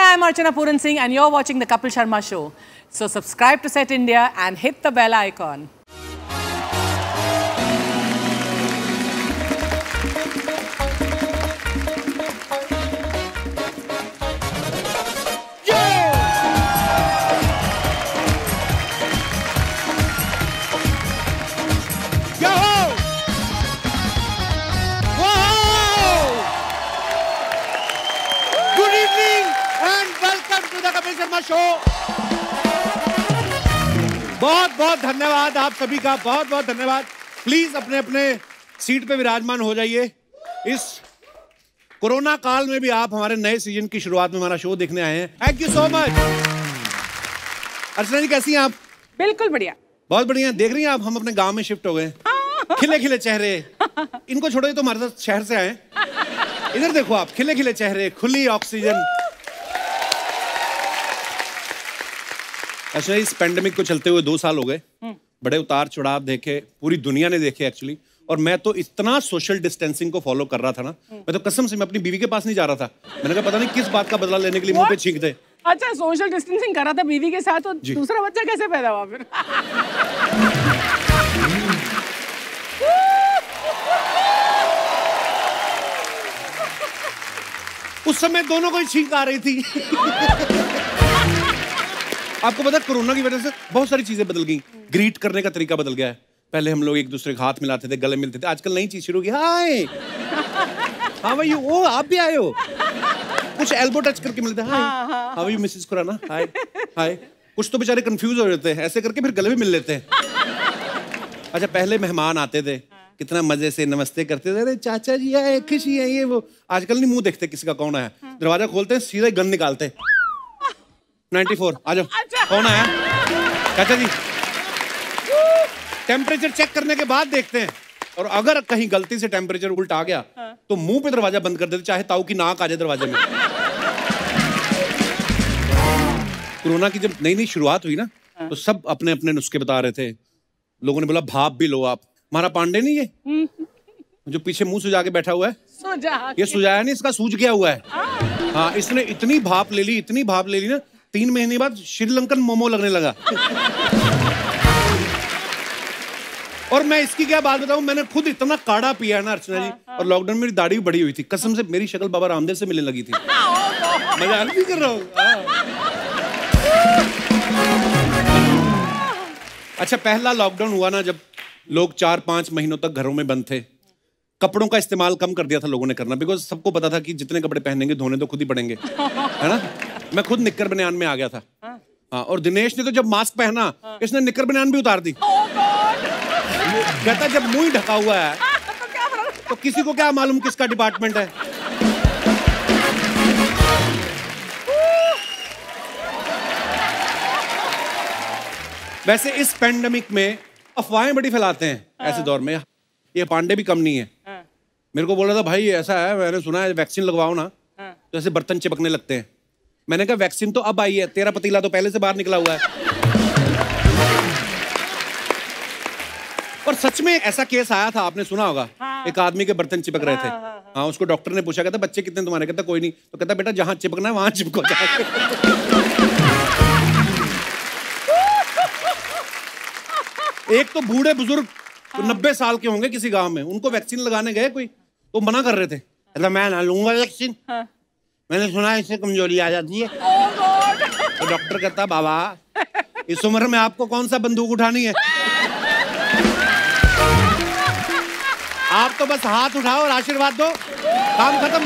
Hi, I'm Archana Puran Singh and you're watching the Kapil Sharma Show. So subscribe to Set India and hit the bell icon. So बहुत बहुत धन्यवाद आप सभी का, बहुत बहुत धन्यवाद। प्लीज अपने अपने सीट पे विराजमान हो जाइए। इस कोरोना काल में भी आप हमारे नए सीजन की शुरुआत में हमारा शो देखने आए हैं। Thank you so much. Archana ji कैसी हैं आप? बिल्कुल बढ़िया, बहुत बढ़िया। देख रही हैं आप, हम अपने गांव में शिफ्ट हो गए। खिले खिले चेहरे, इनको छोड़ो, तो हमारे साथ शहर से आए। इधर देखो आप, खिले खिले चेहरे, खुली ऑक्सीजन। अच्छा, इस पेंडेमिक को चलते हुए 2 साल हो गए। बड़े उतार चढ़ाव देखे, पूरी दुनिया ने देखे एक्चुअली। और मैं तो इतना सोशल डिस्टेंसिंग को फॉलो कर रहा था ना, मैं तो कसम से मैं अपनी बीवी के पास नहीं जा रहा था। मैंने कहा पता नहीं किस बात का बदला लेने के लिए मुंह पे छींक दे। अच्छा, सोशल डिस्टेंसिंग कर रहा था बीवी के साथ, तो दूसरा बच्चा कैसे पैदा हुआ फिर? उस समय दोनों को ही छींक आ रही थी। आपको पता है कोरोना की वजह से बहुत सारी चीजें बदल गई। ग्रीट करने का तरीका बदल गया है। पहले हम लोग एक दूसरे के हाथ मिलाते थे, गले मिलते थे। आजकल नई चीज शुरू की, हाय हाउ आर यू, ओ आप भी आए हो। कुछ एल्बो टच करके मिलते हैं, hi how are you Mrs Khurana, hi hi. कुछ तो बेचारे कंफ्यूज हो जाते हैं, ऐसे करके फिर गले भी मिल लेते हैं। अच्छा, पहले मेहमान आते थे, कितना मजे से नमस्ते करते थे, अरे चाचा जी आए, खुशी है ये वो। आजकल नहीं मुंह देखते किसी का कौन है, दरवाजा खोलते हैं, सीधा गन निकालते। 94 आ जाओ। अच्छा। कौन आया? चाचा जी। टेम्परेचर चेक करने के बाद देखते हैं, और अगर कहीं गलती से टेम्परेचर उल्टा आ गया तो मुंह पे दरवाजा बंद कर देते, चाहे ताऊ की नाक आ जाए दरवाजे में। कोरोना की जब नई नई शुरुआत हुई ना, तो सब अपने अपने नुस्खे बता रहे थे। लोगों ने बोला भाप भी लो आप। हमारा पांडे नहीं ये जो पीछे मुंह सुजा के बैठा हुआ है, ये सुजाया नहीं, इसका सूज गया हुआ है। हाँ, इसने इतनी भाप ले ली, इतनी भाप ले ली ना, 3 महीने बाद श्रीलंकन मोमो लगने लगा। और मैं इसकी क्या बात बताऊं, मैंने खुद इतना काढ़ा पिया है ना अर्चना जी। और लॉकडाउन में मेरी दाढ़ी भी बड़ी हुई थी, कसम से मेरी शक्ल बाबा रामदेव से मिलने लगी थी। मजाक नहीं कर रहा हूं। अच्छा, पहला लॉकडाउन हुआ ना, जब लोग 4-5 महीनों तक घरों में बंद थे, कपड़ों का इस्तेमाल कम कर दिया था लोगों ने करना, बिकॉज सबको पता था कि जितने कपड़े पहनेंगे धोने तो खुद ही पड़ेंगे, है ना। मैं खुद निक्कर बनियान में आ गया था। हाँ, और दिनेश ने तो जब मास्क पहना, इसने निक्कर बनियान भी उतार दी। कहता जब मुंह ही ढका हुआ है तो किसी को क्या मालूम किसका डिपार्टमेंट है। वैसे इस पेंडेमिक में अफवाहें बड़ी फैलाते हैं ऐसे दौर में। ये पांडे भी कम नहीं है। मेरे को बोला था भाई ऐसा है, मैंने सुना है वैक्सीन लगवाओ ना तो ऐसे बर्तन चिपकने लगते हैं। मैंने कहा वैक्सीन तो अब आई है, तेरा पतीला तो पहले से बाहर निकला हुआ है। और सच में ऐसा केस आया था, आपने सुना होगा। एक आदमी के बर्तन चिपक रहे थे। हाँ, उसको डॉक्टर ने पूछा, कहता बच्चे कितने तुम्हारे? कहता कोई नहीं। तो कहता बेटा जहां चिपकना है वहां चिपको। एक तो बूढ़े बुजुर्ग 90 साल के होंगे किसी गांव में, उनको वैक्सीन लगाने गए कोई, तो मना कर रहे थे। कहता मैं ना लूंगा वैक्सीन, मैंने सुना है इससे कमजोरी आ जाती है। तो डॉक्टर कहता बाबा इस उम्र में आपको कौन सा बंदूक उठानी है, आप तो बस हाथ उठाओ और आशीर्वाद दो, काम खत्म।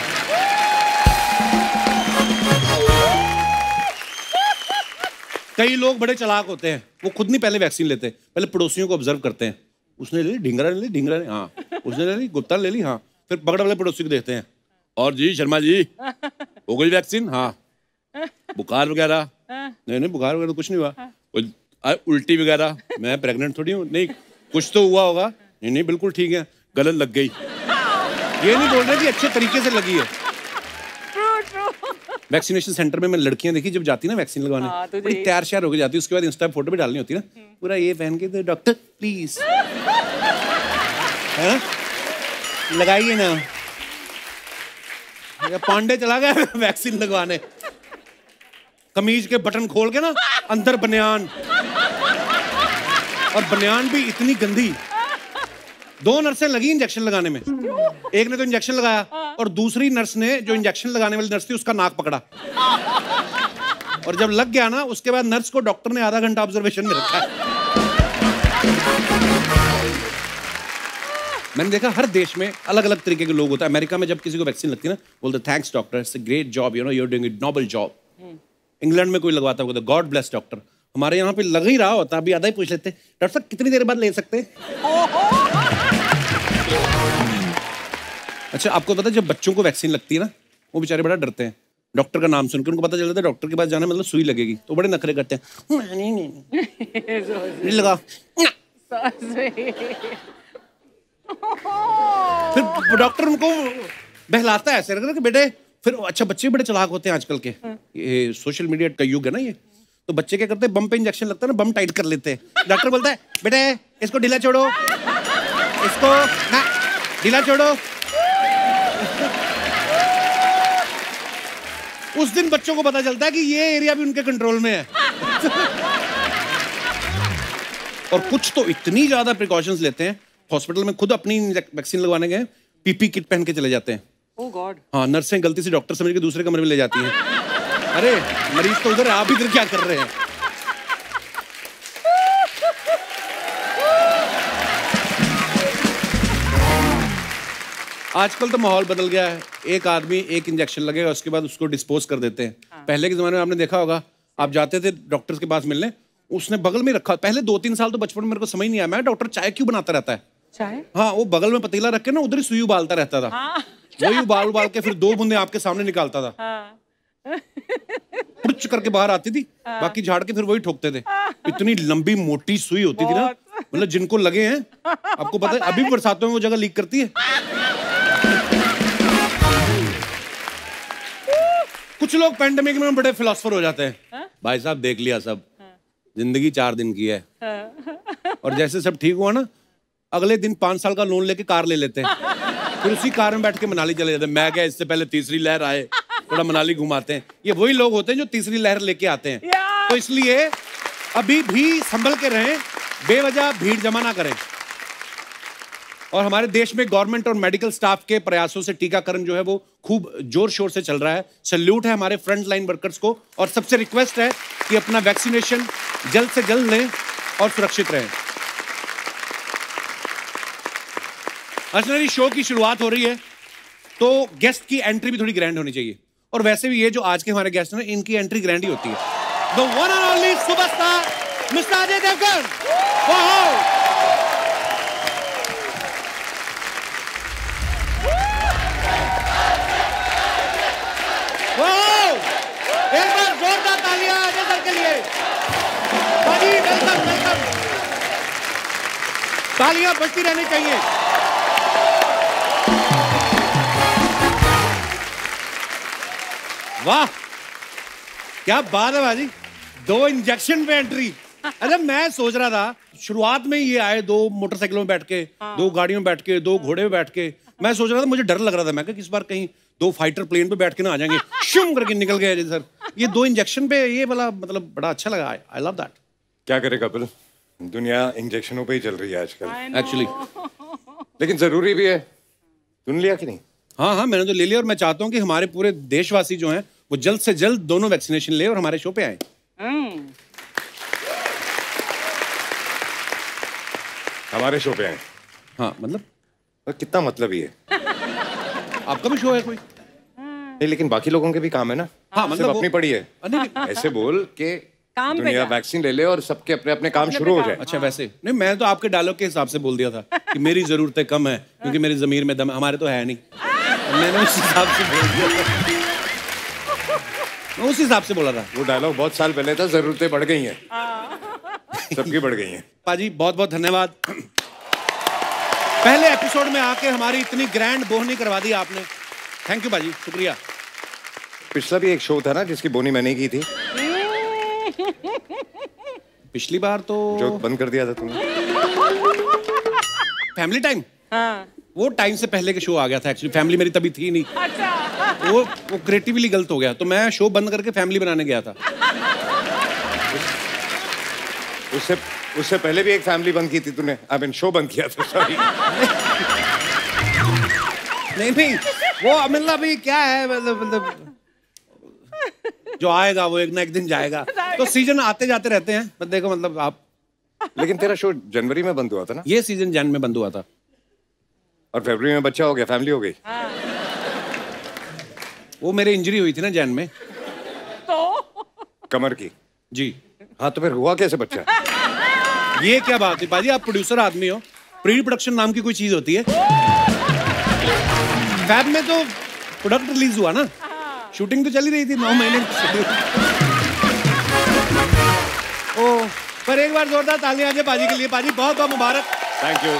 कई लोग बड़े चालाक होते हैं, वो खुद नहीं पहले वैक्सीन लेते, पहले पड़ोसियों को ऑब्जर्व करते हैं। उसने ले ली, ढिंगरा ने ली, ढिंगरा ने, हाँ उसने ले ली, गुप्ता ले ली, हाँ। फिर पकड़ वाले पड़ोसी को देखते हैं, और जी शर्मा जी हो गई वैक्सीन? हाँ। बुखार वगैरह? नहीं बुखार वगैरह कुछ नहीं हुआ। उल्टी वगैरह? मैं प्रेग्नेंट थोड़ी हूँ। नहीं कुछ तो हुआ होगा। नहीं बिल्कुल ठीक है। गलत लग गई। ये नहीं बोल रहे कि अच्छे तरीके से लगी है। वैक्सीनेशन सेंटर में मैं लड़कियां देखी जब जाती ना वैक्सीन लगवाने, बड़ी तैयार श्यार होकर जाती, उसके बाद इंस्टा फोटो भी डालनी होती ना, पूरा ये पहन के, तो डॉक्टर प्लीज है लगाइए ना। पांडे चला गया वैक्सीन लगवाने, कमीज के बटन खोल के ना अंदर बनियान, और बनियान भी इतनी गंदी। 2 नर्सें लगी इंजेक्शन लगाने में। एक ने तो इंजेक्शन लगाया और दूसरी नर्स ने, जो इंजेक्शन लगाने वाली नर्स थी, उसका नाक पकड़ा। और जब लग गया ना, उसके बाद नर्स को डॉक्टर ने आधा घंटा ऑब्जर्वेशन में रखा है। मैंने देखा हर देश में अलग अलग तरीके के लोग होते हैं। अमेरिका में जब किसी को वैक्सीन लगती है ना, बोलते thanks doctor, it's a great job, you know, you are doing a noble job. England में कोई लगवाता होगा, गॉड ब्लेस डॉक्टर। हमारे यहाँ पे लग ही रहा होता, अभी आधा ही पूछ लेते, डॉक्टर साहब कितनी देर बाद ले सकते हैं? अच्छा, आपको पता है जब बच्चों को वैक्सीन लगती है ना, वो बेचारे बड़ा डरते हैं डॉक्टर का नाम सुनकर। उनको पता चल जाता है डॉक्टर के पास जाना मतलब सुई लगेगी, तो बड़े नखरे करते हैं, नहीं लगा। फिर डॉक्टर उनको बहलाता है ऐसे लग रहा है कि बेटे, फिर अच्छा बच्चे बड़े चालाक होते हैं आजकल के, ये सोशल मीडिया का युग है ना ये, तो बच्चे क्या करते हैं, बम पे इंजेक्शन लगता है ना, बम टाइट कर लेते हैं। डॉक्टर बोलता है बेटे इसको ढीला छोड़ो, इसको ना ढीला छोड़ो। उस दिन बच्चों को पता चलता है कि ये एरिया भी उनके कंट्रोल में है। और कुछ तो इतनी ज्यादा प्रिकॉशंस लेते हैं, हॉस्पिटल में खुद अपनी वैक्सीन लगवाने गए, पीपी किट पहन के चले जाते हैं। Oh God. हाँ, नर्सें गलती से डॉक्टर समझ के दूसरे कमरे में ले जाती हैं। अरे मरीज तो उधर, आप इधर क्या कर रहे हैं? आजकल तो माहौल बदल गया है। एक आदमी एक इंजेक्शन लगेगा, उसके बाद उसको डिस्पोज कर देते हैं। पहले के जमाने में आपने देखा होगा, आप जाते थे डॉक्टर के पास मिलने, उसने बगल में रखा, पहले 2-3 साल तो बचपन में मेरे को समझ नहीं आया, मैं डॉक्टर चाय क्यों बनाता रहता है? चाय? हाँ, वो बगल में पतीला रख के ना उधर ही सुई उबालता रहता था। वही उबाल के फिर 2 बूंदे आपके सामने निकालता था। पुच करके बाहर आती थी, बाकी झाड़ के फिर वही ठोकते थे। इतनी लंबी मोटी सुई होती थी ना, मतलब जिनको लगे हैं, आपको पता है अभी भी बरसातों में वो जगह लीक करती है। कुछ लोग पैंडेमिक में बड़े फिलोसफर हो जाते हैं। भाई साहब देख लिया सब, जिंदगी 4 दिन की है। और जैसे सब ठीक हुआ ना, अगले दिन 5 साल का लोन लेके कार ले लेते हैं, फिर उसी कार में बैठ के मनाली चले जाते हैं। मैं क्या, इससे पहले तीसरी लहर आए, थोड़ा मनाली घुमाते हैं। ये वही लोग होते हैं जो तीसरी लहर लेके आते हैं। तो इसलिए अभी भी संभल के रहें, बेवजह भीड़ जमा ना करें। और हमारे देश में गवर्नमेंट और मेडिकल स्टाफ के प्रयासों से टीकाकरण जो है वो खूब जोर शोर से चल रहा है। सैल्यूट है हमारे फ्रंट लाइन वर्कर्स को, और सबसे रिक्वेस्ट है कि अपना वैक्सीनेशन जल्द से जल्द लें और सुरक्षित रहें। अर्चना, शो की शुरुआत हो रही है तो गेस्ट की एंट्री भी थोड़ी ग्रैंड होनी चाहिए, और वैसे भी ये जो आज के हमारे गेस्ट हैं इनकी एंट्री ग्रैंड ही होती है। The one and only superstar mister Ajay Devgan. एक बार जोरदार तालियां अजय सर के लिए। वेलकम वेलकम, तालियां बजती रहनी चाहिए। वाह क्या बात है भाजी, 2 इंजेक्शन पे एंट्री। अरे मैं सोच रहा था शुरुआत में ये आए 2 मोटरसाइकिलों में बैठ के, 2 गाड़ियों में बैठ के, 2 घोड़े में बैठ के। मैं सोच रहा था, मुझे डर लग रहा था, मैं किस बार कहीं 2 फाइटर प्लेन पे बैठ के ना आ जाएंगे, शुम करके निकल गए सर। ये 2 इंजेक्शन पे ये वाला मतलब बड़ा अच्छा लगा। I love that. क्या करे कपिल, दुनिया इंजेक्शनों पे ही चल रही है आजकल एक्चुअली, लेकिन जरूरी भी है। तूने लिया कि नहीं? हाँ, मैंने तो ले लिया, और मैं चाहता हूँ कि हमारे पूरे देशवासी जो हैं वो जल्द से जल्द दोनों वैक्सीनेशन ले और हमारे शो पे आए। हमारे शो पे आए? हाँ, मतलब कितना मतलब ही है? आपका भी शो है कोई? नहीं, लेकिन बाकी लोगों के भी काम है ना। हाँ, मतलब अपनी पड़ी है। ऐसे बोल के दुनिया वैक्सीन ले ले और सबके अपने अपने काम शुरू हो जाए। अच्छा, वैसे नहीं, मैं तो आपके डायलॉग के हिसाब से बोल दिया था कि मेरी जरूरतें कम है क्योंकि मेरी जमीर में दम, हमारे तो है नहीं। मैंने उस हिसाब से बोल दिया, मैं उस हिसाब से बोला था। वो डायलॉग बहुत साल पहले था। जरूरतें बढ़ गई हैं, सबकी बढ़ गई हैं। पाजी बहुत बहुत धन्यवाद, पहले एपिसोड में आके हमारी इतनी ग्रैंड बोहनी करवा दी आपने। थैंक यू पाजी, शुक्रिया। पिछला भी एक शो था ना जिसकी बोनी मैंने की थी। पिछली बार तो जो बंद कर दिया था तुमने, फैमिली टाइम। हाँ। वो टाइम से पहले के शो आ गया था एक्चुअली, फैमिली मेरी तभी थी नहीं। अच्छा। वो क्रिएटिवली गलत हो गया, तो मैं शो बंद करके फैमिली बनाने गया था। उससे पहले भी एक फैमिली बंद की थी तूने, अब शो बंद किया था। सॉरी। नहीं वो मतलब भी क्या है, मतलब जो आएगा वो एक ना एक दिन जाएगा, तो सीजन आते जाते रहते हैं। बस देखो मतलब आप। लेकिन तेरा शो जनवरी में बंद हुआ था ना? ये सीजन जन में बंद हुआ था और फरवरी में बच्चा हो गया, फैमिली हो गई। वो मेरे इंजरी हुई थी ना जैन में, तो कमर की। जी हाँ, तो फिर हुआ कैसे बच्चा? ये क्या बात है पाजी, आप प्रोड्यूसर आदमी हो, प्री प्रोडक्शन नाम की कोई चीज होती है? फैब में तो प्रोडक्ट रिलीज हुआ ना, शूटिंग तो चली रही थी 9 महीने। ओ, पर एक बार जोरदार तालियां अजय पाजी के लिए। पाजी बहुत बहुत मुबारक। Thank you.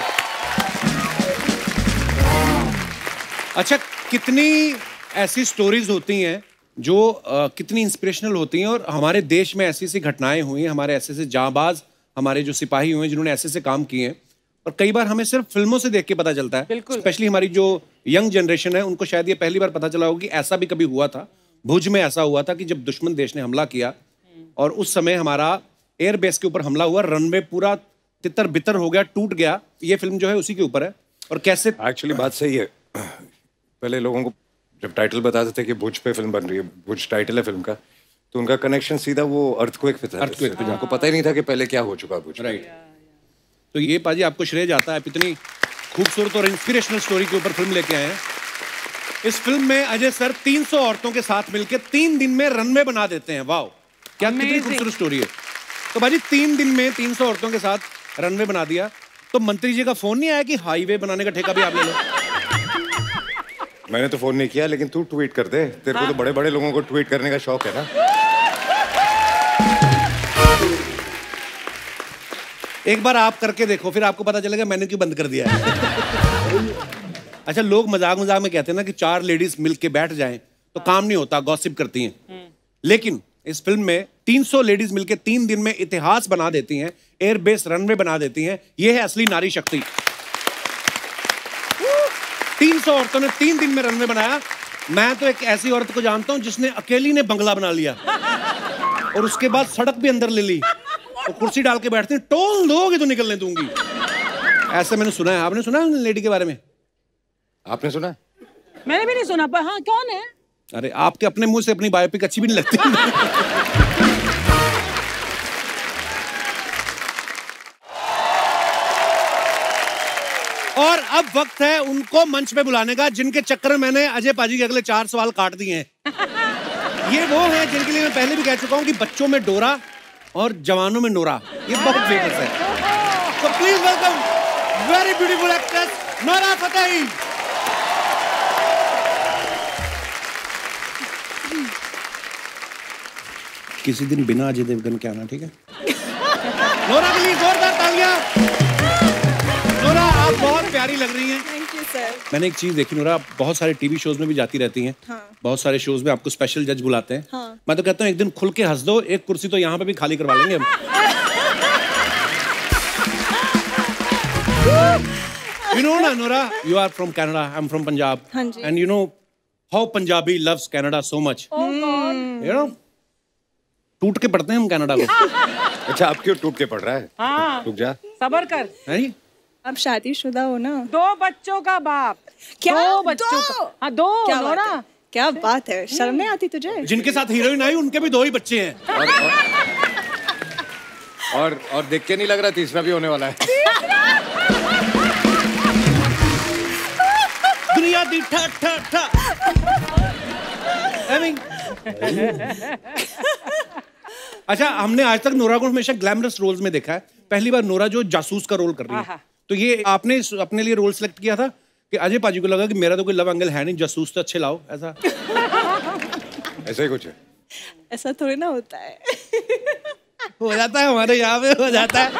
अच्छा, कितनी ऐसी स्टोरीज होती हैं जो कितनी इंस्पिरेशनल होती हैं, और हमारे देश में ऐसी ऐसी घटनाएं हुई हैं, हमारे ऐसे ऐसे जांबाज, हमारे जो सिपाही हुए हैं जिन्होंने ऐसे ऐसे काम किए हैं, और कई बार हमें सिर्फ फिल्मों से देख के पता चलता है। स्पेशली हमारी जो यंग जनरेशन है उनको शायद ये पहली बार पता चला होगा कि ऐसा भी कभी हुआ था। भुज में ऐसा हुआ था कि जब दुश्मन देश ने हमला किया और उस समय हमारा एयर बेस के ऊपर हमला हुआ, रनवे पूरा तितर बितर हो गया, टूट गया। ये फिल्म जो है उसी के ऊपर है। और कैसे एक्चुअली बात सही है। पहले लोगों को जब टाइटल बताते थे कि भुज पे फिल्म बन रही है, भुज टाइटल है फिल्म का, तो उनका कनेक्शन सीधा वो अर्थक्वेक पे था। अर्थक्वेक पे, उनको पता ही नहीं था कि पहले क्या हो चुका भुज। राइट। तो ये पाजी आपको श्रेय जाता है, इतनी खूबसूरत और इंस्पिरेशनल स्टोरी के ऊपर फिल्म लेके आए हैं। इस फिल्म में अजय सर 300 औरतों के साथ मिलकर 3 दिन में रनवे बना देते हैं। वाओ, क्या कितनी खूबसूरत स्टोरी है। तो भाजी 3 दिन में 300 औरतों के साथ रनवे बना दिया, तो मंत्री जी का फोन नहीं आया कि हाईवे बनाने का ठेका भी आप ले लो? मैंने तो फोन नहीं किया, लेकिन तू ट्वीट कर दे। तेरे को तो बड़े बड़े लोगों को ट्वीट करने का शौक है ना। एक बार आप करके देखो, फिर आपको पता चलेगा मैंने क्यों बंद कर दिया है। अच्छा, लोग मजाक मजाक में कहते हैं ना कि 4 लेडीज मिलके बैठ जाएं तो काम नहीं होता, गॉसिप करती हैं। लेकिन इस फिल्म में 300 लेडीज मिलके 3 दिन में इतिहास बना देती हैं, एयरबेस रनवे बना देती हैं। यह है असली नारी शक्ति। 300 औरतों ने 3 दिन में रनवे बनाया। मैं तो एक ऐसी औरत को जानता हूं जिसने अकेली ने बंगला बना लिया और उसके बाद सड़क भी अंदर ले ली और कुर्सी डाल के बैठती, टोल दोगे तो निकलने दूंगी। ऐसे मैंने सुना है। आपने सुना है लेडी के बारे में? आपने सुना? मैंने भी नहीं सुना, पर हाँ, कौन है? अरे आपके अपने मुंह से अपनी बायोपिक अच्छी भी नहीं लगती। और अब वक्त है उनको मंच पे बुलाने का जिनके चक्कर में मैंने अजय पाजी के अगले 4 सवाल काट दिए हैं। ये वो हैं जिनके लिए मैं पहले भी कह चुका हूं कि बच्चों में डोरा और जवानों में नोरा, ये बहुत फेमस है। तो please welcome very beautiful actress Nora Fatehi. किसी दिन बिना अजय देवगन के आना, ठीक है? नोरा के लिए जोरदार तालियां। नोरा, आप बहुत प्यारी लग रही हैं। Thank you sir. मैंने एक चीज देखी नोरा, आप बहुत सारे टीवी शोज में भी जाती रहती हैं। हाँ। बहुत सारे शोज में आपको स्पेशल जज बुलाते हैं। हाँ। मैं तो कहता हूँ एक दिन खुल के हंस दो, एक कुर्सी तो यहाँ पे भी खाली करवा लेंगे हम। You know ना Nora, you are from Canada, I'm from Punjab. हाँ जी। And you know how Punjabi loves Canada so much. Oh God. You know, टूट के पढ़ते हैं हम कनाडा को। अच्छा, अब क्यों टूट के पढ़ रहा है? हाँ, रुक जा, सबर कर। नहीं, आप शादीशुदा हो ना? 2 बच्चों का बाप। क्या? 2 बच्चों का? हाँ, 2। क्या नोरा, बात है? क्या बात है, शर्म नहीं आती तुझे? जिनके साथ हीरोइन आई उनके भी 2 ही बच्चे हैं। और देख के नहीं लग रहा तीसरा भी होने वाला है। दुनिया दी ठा ठा ठा। अच्छा, हमने आज तक नोरा को हमेशा ग्लैमरस रोल्स में देखा है। पहली बार नोरा जो जासूस का रोल कर रही है, तो ये आपने अपने लिए रोल सिलेक्ट किया था कि अजय पाजी को लगा कि मेरा तो कोई लव एंगल है नहीं, जासूस तो अच्छे लाओ, ऐसा? ऐसा ही कुछ है। ऐसा थोड़ी ना होता है। हो जाता है, हमारे यहाँ पे हो जाता है।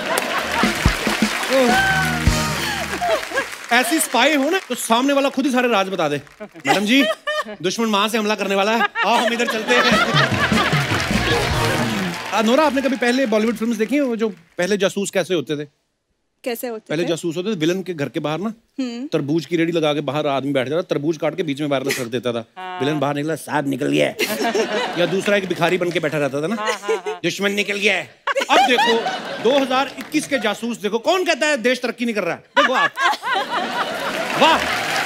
ऐसी स्पाई हो ना तो सामने वाला खुद ही सारे राज बता दे। मैडम जी, दुश्मन वहां से हमला करने वाला है, आओ हम इधर चलते हैं। नोरा, आपने कभी पहले बॉलीवुड फिल्म्स देखी हैं, वो जो पहले जासूस कैसे होते थे? कैसे होते पहले थे? जासूस होते थे विलन के घर के बाहर ना, तरबूज की रेडी लगा के बाहर आदमी बैठ जाता, तरबूज काट के बीच में वायरलेस रख देता था। विलन बाहर निकला, साहब निकल गया या दूसरा एक भिखारी बन के बैठा रहता था ना, दुश्मन निकल गया है। अब देखो 2021 के जासूस देखो, कौन कहता है देश तरक्की नहीं कर रहा है? देखो आप, वाह।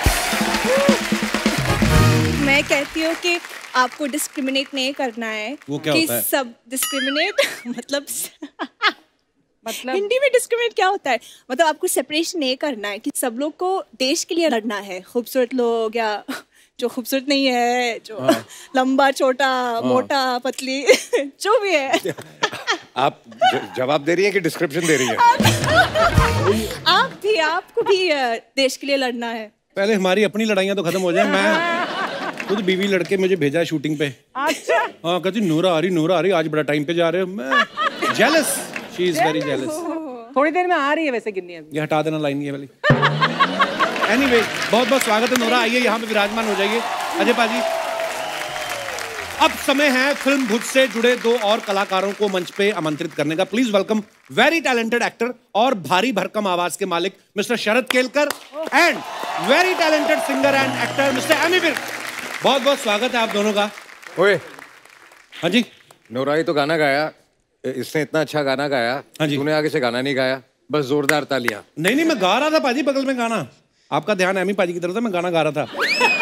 मैं कहती हूँ कि आपको डिस्क्रिमिनेट नहीं करना है। वो क्या कि होता है? सब डिस्क्रिमिनेट मतलब हिंदी में डिस्क्रिमिनेट क्या होता है? मतलब आपको सेपरेशन नहीं करना है कि सब लोग को देश के लिए लड़ना है। खूबसूरत लोग या जो खूबसूरत नहीं है, जो लंबा छोटा मोटा पतली जो भी है। आप जवाब दे रही हैं कि डिस्क्रिप्शन दे रही हैं? आपको भी देश के लिए लड़ना है। पहले हमारी अपनी लड़ाइयाँ तो खत्म हो जाए। मैं खुद बीवी लड़के मुझे भेजा है शूटिंग पे। अच्छा। हाँ, कहती नोरा आ रही, आज बड़ा टाइम पे जा रहे हो। मैं jealous, she is very jealous. थोड़ी देर में आ रही है वैसे गिननी अभी। ये हटा देना लाइन ये वाली। एनीवे, बहुत बहुत स्वागत है नोरा, आइए यहाँ पे विराजमान हो जाइए। अजय पाजी, अब समय है फिल्म भुज से जुड़े 2 और कलाकारों को मंच पे आमंत्रित करने का। Please welcome very talented actor और भारी भरकम आवाज के मालिक mister Sharad Kelkar and very talented singer and actor mister Ammy Virk. बहुत बहुत स्वागत है आप दोनों का। ओए, हाँ जी। नोरा ही तो गाना गाया, इसने इतना अच्छा गाना गाया। हाँ जी। तूने आगे से गाना नहीं गाया, बस जोरदार तालियां। नहीं, मैं गा रहा था पाजी, बगल में गाना। आपका ध्यान एमी पाजी की तरफ था, मैं गाना गा रहा था।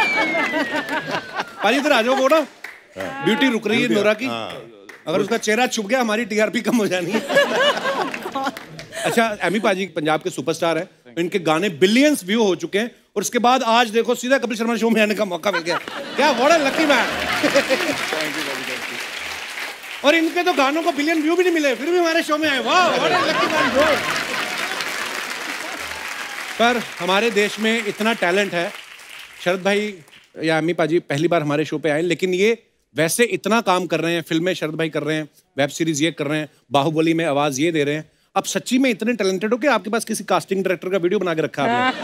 पाजी इधर आ जाओ, बोलो। ब्यूटी रुक रही है नोरा की। अगर उसका चेहरा छुप गया हमारी टीआरपी कम हो जानी है। अच्छा, एमी पाजी पंजाब के सुपरस्टार है, इनके गाने बिलियंस व्यू हो चुके हैं और उसके बाद आज देखो सीधा कपिल शर्मा शो में आने का मौका मिल गया। क्या व्हाट अ लकी मैन। और इनके तो गानों को बिलियन व्यू भी नहीं मिले, फिर भी हमारे शो में आए। वाह, what a lucky man bro. पर हमारे देश में इतना टैलेंट है। शरद भाई या अम्मी पाजी पहली बार हमारे शो पे आए, लेकिन ये वैसे इतना काम कर रहे हैं। फिल्में शरद भाई कर रहे हैं, वेब सीरीज ये कर रहे हैं, बाहुबली में आवाज ये दे रहे हैं। अब सच्ची में इतने टैलेंटेड हो कि आपके पास किसी कास्टिंग डायरेक्टर का वीडियो बना के रखा आपने?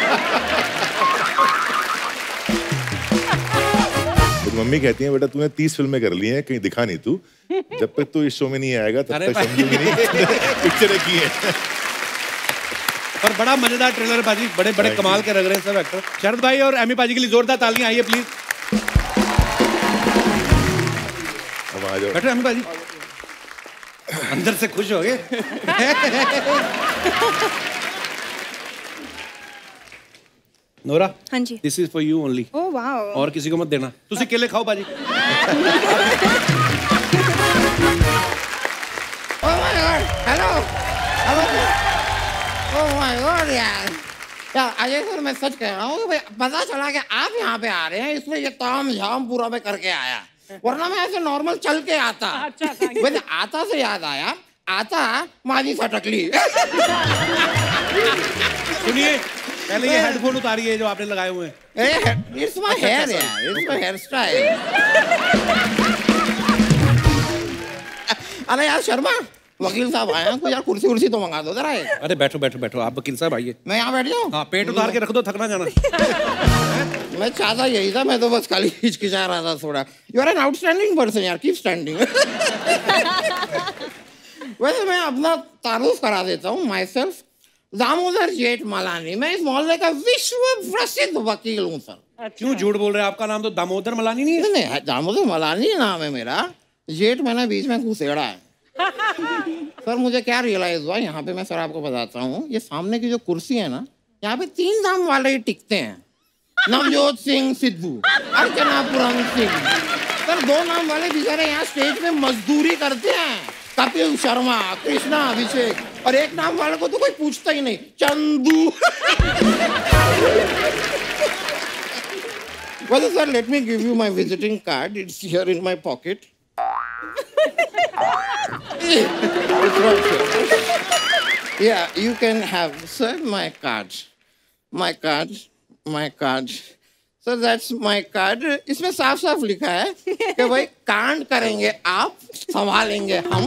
तो मम्मी कहती है बेटा तूने 30 फिल्में कर ली हैं, कहीं दिखा नहीं तू। जब तक तू इस शो में नहीं आएगा तब तक समझूंगी नहीं पिक्चरें की है। पर बड़ा मजेदार ट्रेलर है पाजी, बड़े बड़े कमाल के लग रहे हैं सब एक्टर। शरद भाई और एमी पाजी के लिए जोरदार तालियां आइए प्लीज। अब आ जाओ। बैठो एमी पाजी, अंदर से खुश हो गए। नोरा, हाँ जी। This is for you only. Oh wow. और किसी को मत देना। तुसी केले खाओ बाजी। Oh my God! Hello! Hello! Oh my God यार! यार अजय सर, मैं सच कह रहा हूँ, भाई पता चला कि आप यहाँ पे आ रहे हैं, इसलिए ये ताम झाम पूरा मैं करके आया, वरना मैं ऐसे नॉर्मल चल के आता। अच्छा, वैसे आता से याद आया, आता माजी सटकली। सुनिए, पहले ये हेडफोन उतारिए जो आपने लगाए हुए हैं। इट्स माय हेयर यार, इट्स माय हेयर स्टाइल। अरे यार शर्मा, वकील साहब आए हैं, कोई यार कुर्सी तो मंगा दो जरा। अरे बैठो बैठो बैठो, आप वकील साहब आइए। मैं यहाँ बैठ जाऊँ? हाँ, पेट उतार के रख दो, थकना जाना। मैं चाहता यही था, मैं तो बस खाली हिचकिचा रहा था थोड़ा। You are an outstanding person यार, कीप स्टैंडिंग। वैसे मैं अपना तारुफ करा देता हूँ, माई सेल्फ दामोदर जेठ मलानी। मैं इस मोहल्ले का विश्व प्रसिद्ध वकील हूँ सर। क्यों झूठ बोल रहे हैं? आपका नाम तो दामोदर मलानी नहीं है? नहीं, दामोदर मलानी नाम है मेरा, जेठ मैंने बीच में घुसेड़ा है। सर मुझे क्या रियलाइज हुआ यहाँ पे, मैं सर आपको बताता हूँ, ये सामने की जो कुर्सी है ना, यहाँ पे 3 नाम वाले ही टिकते हैं, नवजोत सिंह सिद्धू, अर्चनापुरम सिंह। सर 2 नाम वाले बेचारे यहाँ स्टेज पे मजदूरी करते हैं, कपिल शर्मा, कृष्णा अभिषेक, और 1 नाम वाले को तो कोई पूछता ही नहीं, Chandu. Well, sir, let me give you my visiting card. It's here in my pocket. Yeah, you can have, sir, my card. My card. Sir, that's my card. इसमें साफ-साफ लिखा है कि भाई कांड करेंगे आप, संभालेंगे हम।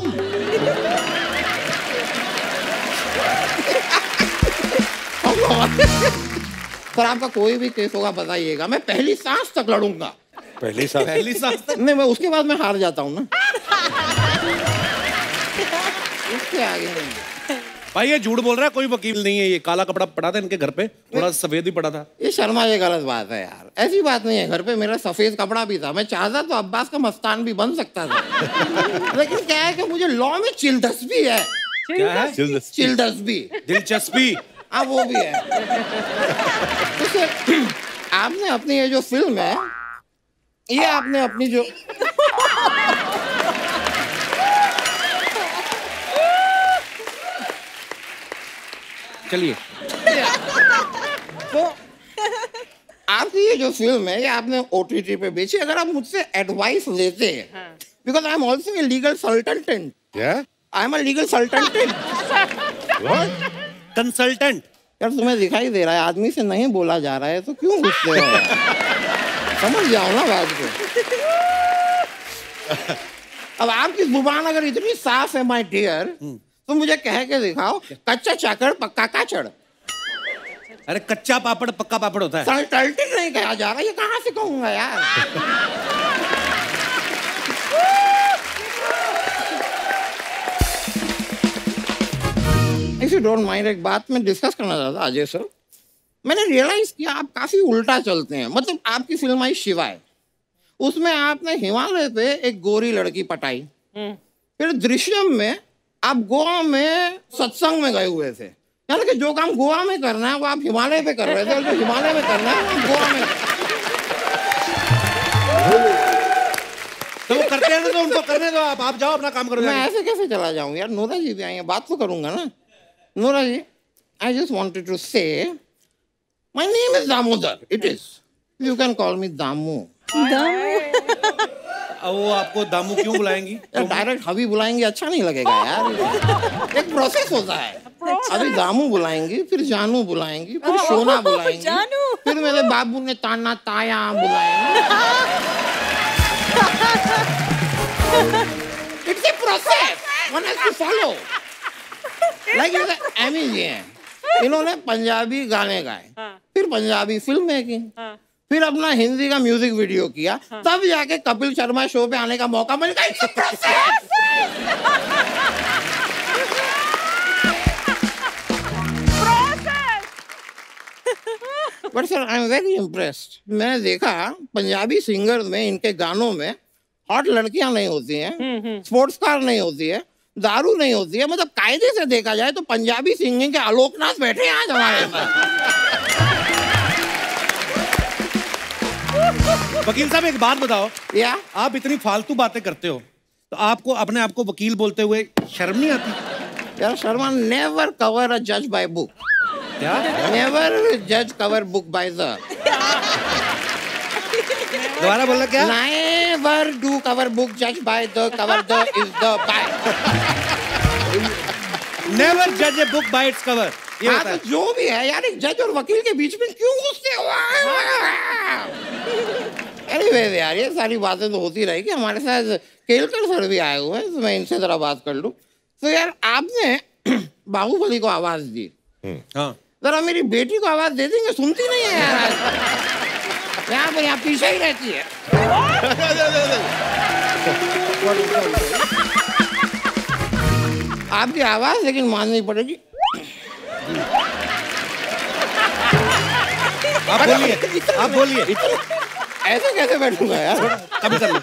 सर आपका कोई भी केस होगा बताइएगा, मैं पहली सांस तक लड़ूंगा। पहली सांस तक? नहीं, मैं उसके बाद मैं हार जाता हूँ ना। उसके आगे नहीं। भाई ये झूठ बोल रहा है, कोई वकील नहीं है, ये काला कपड़ा पड़ा था इनके घर पे, थोड़ा सफेद भी पड़ा था। ये शर्मा, ये गलत बात है यार, ऐसी बात नहीं है। घर पे मेरा सफेद कपड़ा भी था, मैं चाहता तो अब्बास का मस्तान भी बन सकता था। लेकिन क्या है कि मुझे लॉ में चिलदस्पी है। क्या है? चिलदस्पी, दिलचस्पी। हाँ वो भी है। तो आपने अपनी ये जो फिल्म है, ये आपने अपनी जो चलिए, तो आपकी ये जो फिल्म है, ये आपने OTT पे बेची। अगर आप मुझसे एडवाइस लेते हैं, because I am also a legal consultant. क्या? I am a legal consultant. Consultant. यार तुम्हें दिखाई दे रहा है आदमी से नहीं बोला जा रहा है तो क्यों गुस्से हो यार? समझ जाओ ना बात को। अब आपकी जुबान अगर इतनी साफ है माय डियर, तो मुझे कह के दिखाओ, कच्चा चाकड़ पक्का काचड़। अरे कच्चा पापड़ पक्का पापड़ होता है। कंसल्टेंट नहीं कहा जा रहा, ये कहाँ से कहूंगा यार? इफ यू डोंट माइंड, एक बात मैं डिस्कस करना चाहता था अजय सर। मैंने रियलाइज किया आप काफी उल्टा चलते हैं। मतलब आपकी फिल्म आई शिवा है, उसमें आपने हिमालय पे एक गोरी लड़की पटाई, फिर दृश्यम में आप गोवा में सत्संग में गए हुए थे। यानी कि जो काम गोवा में करना है वो आप हिमालय पे कर रहे थे, और जो हिमालय में करना है वो गोवा में। तो वो करते हैं तो उनको करने दो, आप जाओ अपना काम करो। मैं ऐसे कैसे चला जाऊं यार? नोरा जी भी आई हैं, बात तो करूंगा ना। Nora ji, I just wanted to say my name is Damodar. It is, you can call me Damu. वो आपको दामू क्यों बुलाएंगी? डायरेक्ट हबी बुलाएंगे अच्छा नहीं लगेगा यार। एक प्रोसेस होता है। अभी दामू बुलाएंगी, फिर जानू बुलाएंगी, फिर सोना बुलाएंगी, फिर मेरे बाबू ने ताना ताया बुलाएंगे। It's a process, one has to follow. Like Ammy ji हैं, इन्होंने पंजाबी गाने गाए, फिर पंजाबी फिल्म मेकिंग, फिर अपना हिंदी का म्यूजिक वीडियो किया, तब जाके कपिल शर्मा शो पे आने का मौका मिल गया। But sir I am very impressed. मैंने देखा पंजाबी सिंगर्स में, इनके गानों में हॉट लड़कियां नहीं होती हैं, स्पोर्ट्स कार नहीं होती है, दारू नहीं होती है। मतलब कायदे से देखा जाए तो पंजाबी सिंगिंग के आलोकनाथ बैठे हैं आज हमारे पास। वकील साहब एक बात बताओ, या आप इतनी फालतू बातें करते हो तो आपको अपने आप को वकील बोलते हुए शर्म नहीं आती? यार शर्मा, नेवर कवर अ जज बाय बुक। क्या? नेवर जज कवर बुक बाय द। दोबारा बोलना क्या? नेवर डू कवर बुक जज by the, cover the is the by. Never जज a book by its cover. ये होता है। तो जो भी है यार, एक जज और वकील के बीच में क्यों घुसते हो? एनीवेज यार, ये सारी बातें तो होती रहेगी। हमारे साथ केलकर सर भी आए हुए हैं, तो मैं इनसे जरा बात कर लूं। तो यार आपने बाहुबली को आवाज दी, हाँ, जरा मेरी बेटी को आवाज दे देंगे? सुनती नहीं है यार, यहाँ पर यहाँ पीछे ही रहती है। आपकी आवाज लेकिन माननी पड़ेगी। आप बोलिए। ऐसे कैसे बैठूंगा यार? कभी कर लो।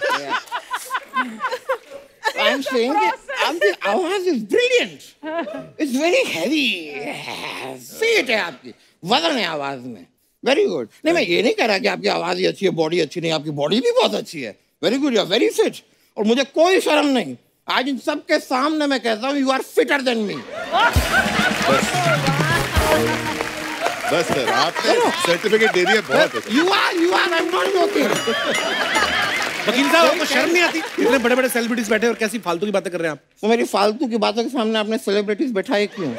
I'm saying that आपकी आवाज is brilliant. It's very heavy. Fit है आपकी, वजन है आवाज में। Very good. नहीं, मैं ये नहीं कह रहा कि आपकी आवाज ही अच्छी है, बॉडी अच्छी नहीं। आपकी बॉडी भी बहुत अच्छी है। Very good, you are very fit. और मुझे कोई शर्म नहीं, आज इन सबके सामने मैं कहता हूँ, you are fitter than me. बस सर, आपने सर्टिफिकेट दे दिया, बहुत है। You are, I'm not joking. वकील साहब, आपको शर्म नहीं आती? इतने बड़े बड़े सेलिब्रिटीज बैठे और कैसी फालतू की बातें कर रहे हैं आप? तो मेरी फालतू की बातों के सामने आपने सेलिब्रिटीज बैठाए क्यों?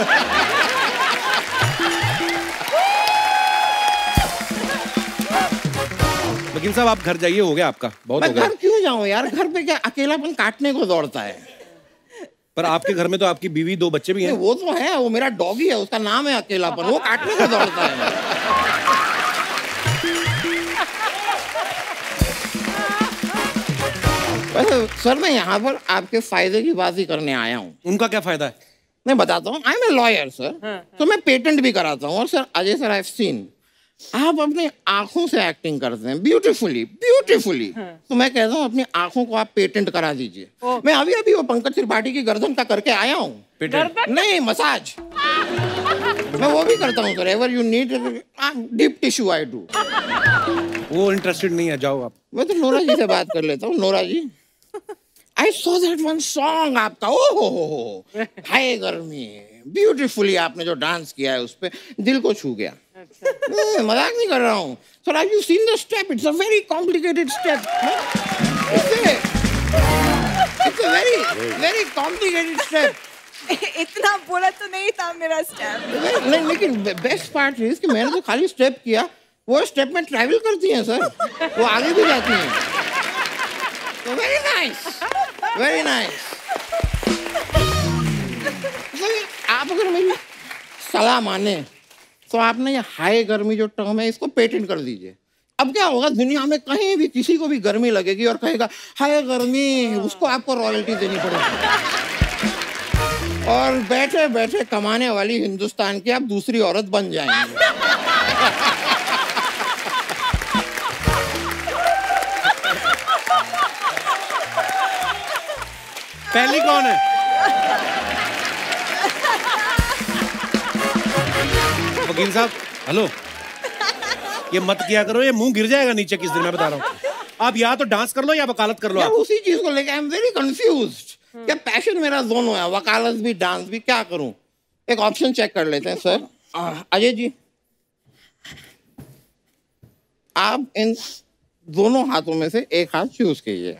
वकील साहब, आप घर जाइए, हो गया आपका, बहुत हो गया। मैं घर क्यों जाऊं यार? घर पे क्या अकेलापन काटने को दौड़ता है? पर आपके घर में तो आपकी बीवी, 2 बच्चे भी हैं। वो तो है, वो मेरा डॉगी है, उसका नाम है अकेलापन, वो काटने को दौड़ता है। वैसे सर, मैं यहाँ पर आपके फायदे की बात ही करने आया हूँ। उनका क्या फायदा है? मैं बताता हूँ, I am a lawyer sir, तो मैं पेटेंट भी कराता हूँ। और sir Ajay sir, I have seen आप अपनी आंखों से एक्टिंग करते हैं ब्यूटीफुली ब्यूटीफुली, तो मैं कहता हूँ अपनी आंखों को आप पेटेंट करा दीजिए। मैं अभी अभी वो पंकज त्रिपाठी की गर्दन का करके आया हूँ। नहीं, मसाज मैं वो भी करता हूँ sir. Ever you need deep tissue I do. वो इंटरेस्टेड नहीं है, जाओ आप। मैं तो नोरा जी से बात कर लेता हूँ। Nora ji, I saw that one song आपका, ओ हो हाय गर्मी, ब्यूटीफुली आपने जो डांस किया है उस पे दिल को छू गया। मजाक नहीं कर रहा हूँ sir. Have you seen the step? It's a very complicated step. It's a very complicated step. इतना बोला तो नहीं था मेरा स्टेप। नहीं, लेकिन बेस्ट पार्ट इज कि मैंने तो खाली स्टेप किया, वो स्टेप में ट्रैवल करती हैं सर, वो आगे भी जाती हैं। तो वेरी नाइस, वेरी नाइस। आप अगर मेरी सलाह माने तो आपने ये हाई गर्मी जो टर्म है इसको पेटेंट कर दीजिए। अब क्या होगा, दुनिया में कहीं भी किसी को भी गर्मी लगेगी और कहेगा हाय गर्मी, उसको आपको रॉयल्टी देनी पड़ेगी। और बैठे बैठे कमाने वाली हिंदुस्तान की आप दूसरी औरत बन जाएंगे। पहली कौन है? वकील साहब, हेलो, ये मत किया करो, ये मुंह गिर जाएगा नीचे किस दिन, मैं बता रहा हूँ। आप या तो डांस कर लो या वकालत कर लो। आप उसी चीज को लेकर आई एम वेरी कंफ्यूज्ड। क्या पैशन मेरा दोनों है, वकालत भी डांस भी, क्या करूं? एक ऑप्शन चेक कर लेते हैं सर। अजय जी, आप इन दोनों हाथों में से एक हाथ चूज कीजिए।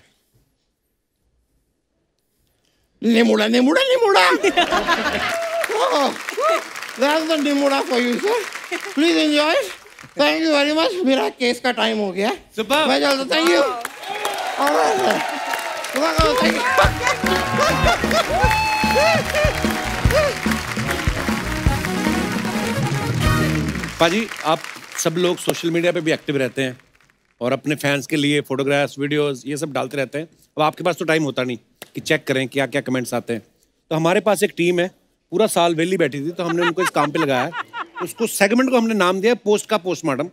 निमुड़ा निमुड़ा निमुड़ा। That's the निमुड़ा for you sir. Please enjoy. Thank you very much. मेरा केस का टाइम हो गया। सुपर। मैं चलता, थैंक यू। Thank you. पाजी, आप सब लोग सोशल मीडिया पे भी एक्टिव रहते हैं और अपने फैंस के लिए फोटोग्राफ्स, वीडियोस ये सब डालते रहते हैं। अब आपके पास तो टाइम होता नहीं कि चेक करें क्या क्या कमेंट्स आते हैं। तो हमारे पास एक टीम है, पूरा साल वेली बैठी थी, तो हमने उनको इस काम पे लगाया है। उसको सेगमेंट को हमने नाम दिया पोस्ट का पोस्टमार्टम।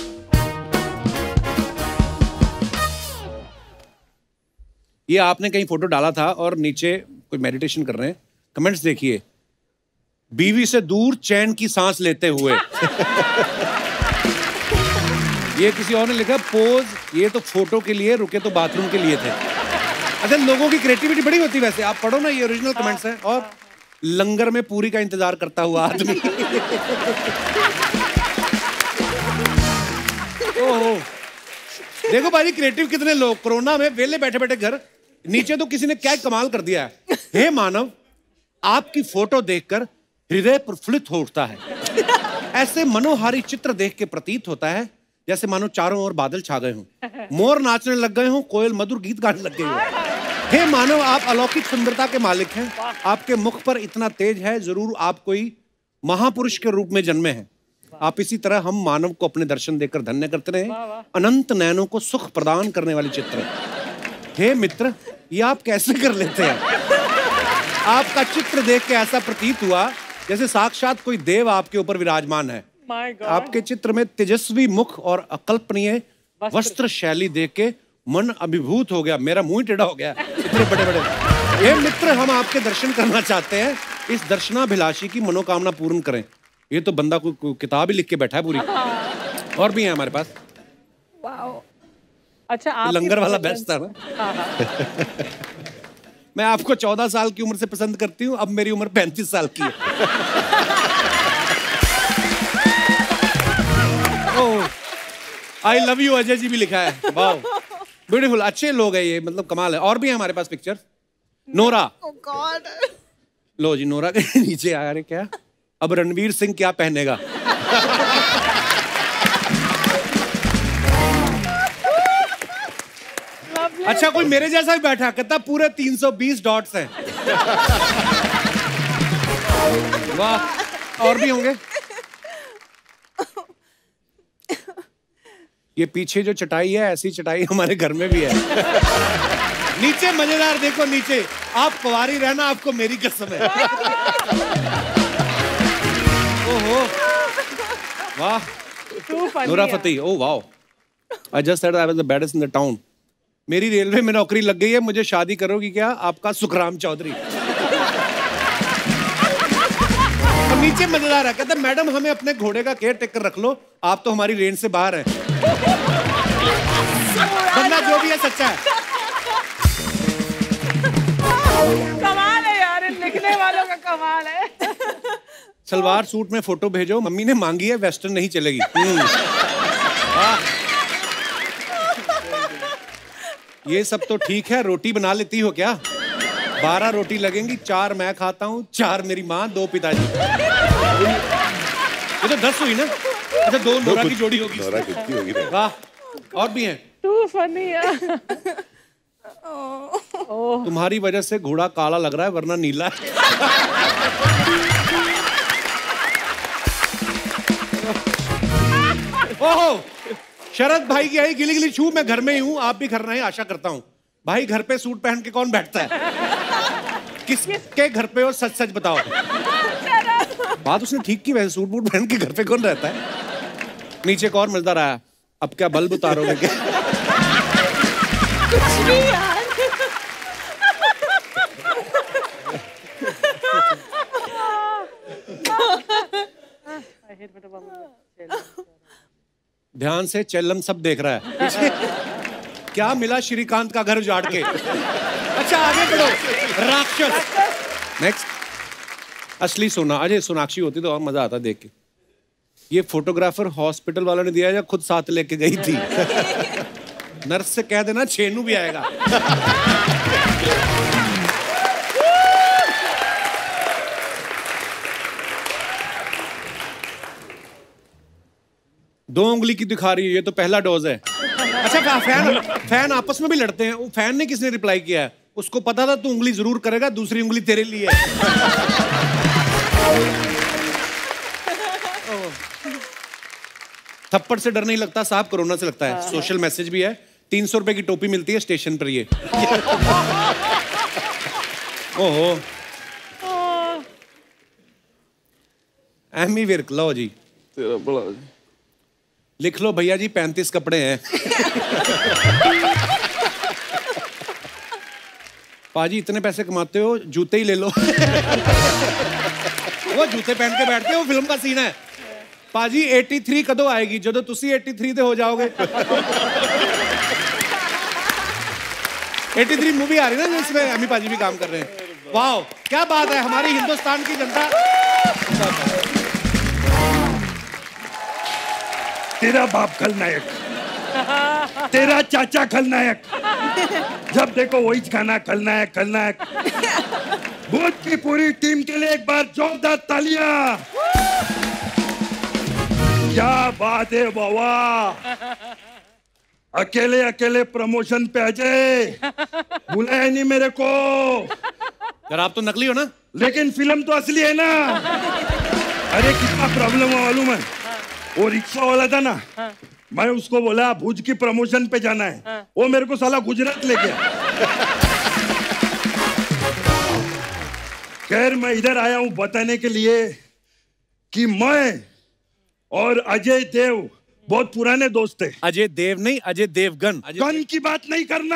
ये आपने कहीं फोटो डाला था और नीचे कोई मेडिटेशन कर रहे हैं, कमेंट्स देखिए। बीवी से दूर चैन की सांस लेते हुए। ये किसी और ने लिखा पोज, ये तो फोटो के लिए, रुके तो बाथरूम के लिए थे। अच्छा, लोगों की क्रिएटिविटी बड़ी होती है वैसे, आप पढ़ो ना, ये ओरिजिनल कमेंट्स हैं। और लंगर में पूरी का इंतजार करता हुआ आदमी। ओहो, देखो भाई क्रिएटिव कितने लोग कोरोना में वेले बैठे बैठे घर। नीचे तो किसी ने क्या कमाल कर दिया है। हे मानव, आपकी फोटो देखकर हृदय प्रफुल्लित हो उठता है। ऐसे मनोहारी चित्र देख के प्रतीत होता है जैसे मानो चारों ओर बादल छा गए हों, मोर नाचने लग गए हों, कोयल मधुर गीत गाने लग गई हो। हे मानव, आप अलौकिक सुंदरता के मालिक हैं। आपके मुख पर इतना तेज है, जरूर आप कोई महापुरुष के रूप में जन्मे हैं। आप इसी तरह हम मानव को अपने दर्शन देकर धन्य करते रहे। अनंत नयनों को सुख प्रदान करने वाली चित्र। हे मित्र, ये आप कैसे कर लेते हैं? आपका चित्र देख के ऐसा प्रतीत हुआ जैसे साक्षात कोई देव आपके ऊपर विराजमान है। आपके चित्र में तेजस्वी मुख और अकल्पनीय वस्त्र शैली देख के मन अभिभूत हो गया। मेरा मुंह टेढ़ा हो गया, इतने बड़े बड़े। हे मित्र, हम आपके दर्शन करना चाहते हैं। इस दर्शनाभिलाषी की मनोकामना पूर्ण करें। ये तो बंदा कोई किताब ही लिख के बैठा है पूरी। और भी है हमारे पास। अच्छा, लंगर वाला बेस्ट था ना। मैं आपको 14 साल की उम्र से पसंद करती हूँ, अब मेरी उम्र 35 साल की है। I love you Ajay ji भी लिखा है। वाओ, ब्यूटीफुल, अच्छे लोग हैं ये, मतलब कमाल है। और भी है हमारे पास पिक्चर। नोरा, लो जी, नोरा के नीचे आ रहे क्या, अब रणवीर सिंह क्या पहनेगा। अच्छा, कोई मेरे जैसा भी बैठा, कहता पूरे 320 डॉट्स हैं। वाह, और भी होंगे। ये पीछे जो चटाई है, ऐसी चटाई हमारे घर में भी है। नीचे मजेदार, देखो नीचे। आप कुंवारी रहना, आपको मेरी कसम है। ओहो वाह Nora Fatehi oh wow I just said I was the best in the town मेरी रेलवे में नौकरी लग गई है मुझे शादी करोगी क्या आपका सुखराम चौधरी और नीचे मजेदार है कहता मैडम हमें अपने घोड़े का केयर टेकर रख लो आप तो हमारी रेंज से बाहर हैं बंदा जो भी है सच्चा है कमाल है यार इन लिखने वालों का कमाल है सलवार सूट में फोटो भेजो मम्मी ने मांगी है वेस्टर्न नहीं चलेगी ये सब तो ठीक है रोटी बना लेती हो क्या 12 रोटी लगेंगी 4 मैं खाता हूँ 4 मेरी माँ 2 पिताजी ये तो 10 हुई ना अच्छा 2 नोरा की जोड़ी होगी वाह और भी हैं टू फनी यार तुम्हारी वजह से घोड़ा काला लग रहा है वरना नीला है ओहो शरद भाई की आई गिली गिली छू मैं घर में ही हूँ आप भी घर रहे हैं आशा करता हूँ भाई घर पे सूट पहन के कौन बैठता है किसके घर पे हो सच सच बताओ बात उसने ठीक की वैसे सूट बूट पहन के घर पे कौन रहता है नीचे एक और मजेदार आया अब क्या बल्ब उतारोगे क्या कुछ भी यार ध्यान से चेल्लम सब देख रहा है क्या मिला श्रीकांत का घर उजाड़ के अच्छा आगे बढ़ो राक्षस नेक्स्ट असली सोना अजय सोनाक्षी होती तो और मजा आता देख के ये फोटोग्राफर हॉस्पिटल वालों ने दिया या खुद साथ लेके गई थी नर्स से कह देना छेनू भी आएगा 2 उंगली की दिखा रही है, ये तो पहला डोज है। अच्छा फैन आपस में भी लड़ते हैं। वो फैन ने किसने रिप्लाई किया है? उसको पता था तू उंगली जरूर करेगा, दूसरी उंगली तेरे लिए है। थप्पड़ से डर नहीं लगता साहब, कोरोना से लगता है। सोशल मैसेज भी है, 300 रुपए की टोपी मिलती है स्टेशन पर। ये ओहो एमी विर्क, लो जी तेरा बड़ा लिख लो भैया जी, 35 कपड़े हैं। पाजी इतने पैसे कमाते हो, जूते ही ले लो। वो जूते पहन के बैठते हो, फिल्म का सीन है। पाजी 83 कदों आएगी, जो तुसी 83 दे हो जाओगे। 83 मूवी आ रही है ना जिसमें अमी पाजी भी काम कर रहे हैं। वाह क्या बात है, हमारी हिंदुस्तान की जनता। तेरा बाप खलनायक, तेरा चाचा खलनायक, जब देखो वही खाना खलनायक खलनायक। भूत की पूरी टीम के लिए एक बार जोरदार तालियां। क्या बात है बाबा, अकेले अकेले प्रमोशन पे अजय, बुलाया नहीं मेरे को। यार आप तो नकली हो ना, लेकिन फिल्म तो असली है ना। अरे कितना प्रॉब्लम है मालूम है? वो रिक्शा वाला था ना, मैं उसको बोला भुज की प्रमोशन पे जाना है, वो मेरे को साला गुजरात ले गया। खैर मैं इधर आया हूं बताने के लिए कि मैं और अजय देव बहुत पुराने दोस्त हैं। अजय देव नहीं, अजय देवगन। गन की बात नहीं करना।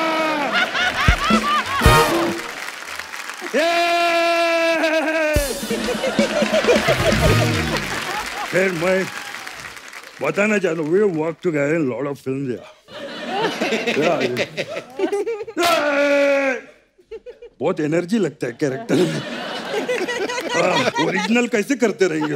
खैर मैं बताना चाहता हूँ, we work together in a lot of films here. बहुत एनर्जी लगता है कैरेक्टर में। ओरिजिनल कैसे करते रहेंगे?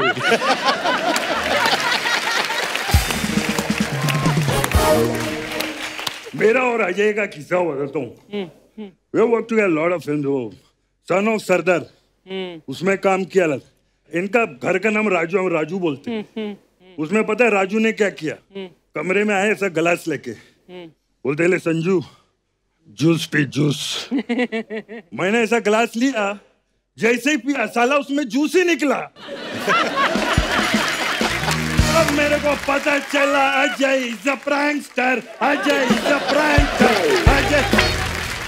मेरा और अजय का किस्सा बताता हूँ। We work together in a lot of films. वो सन ऑफ सरदार, उसमें काम किया। इनका घर का नाम राजू, हम राजू बोलते हैं। उसमें पता है राजू ने क्या किया? कमरे में आए ऐसा गिलास लेके, बोलते ले संजू जूस पी जूस। मैंने ऐसा गिलास लिया, जैसे ही पिया साला उसमें जूस ही निकला। अब मेरे को पता चला Ajay is a prankster, Ajay is a prankster, Ajay.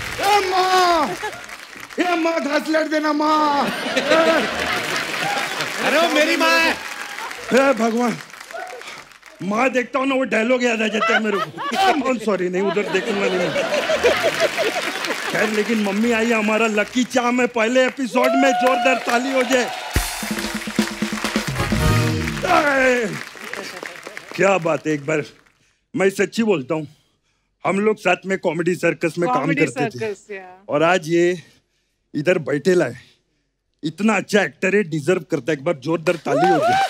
माँ घास लड़ देना माँ। अरे वो मेरी माँ है। हे भगवान, माँ देखता हूँ ना वो डायलॉग याद आ जाता है मेरे को। सॉरी नहीं, उधर देखूंगा नहीं। खैर लेकिन मम्मी आई, हमारा लकी चार्म है। पहले एपिसोड में जोरदार ताली हो जाए। क्या बात है। एक बार मैं सच्ची बोलता हूँ, हम लोग साथ में कॉमेडी सर्कस में काम करते थे और आज ये इधर बैठे लाए। इतना अच्छा एक्टर है, डिजर्व करता है। एक बार जोरदार ताली हो जाए।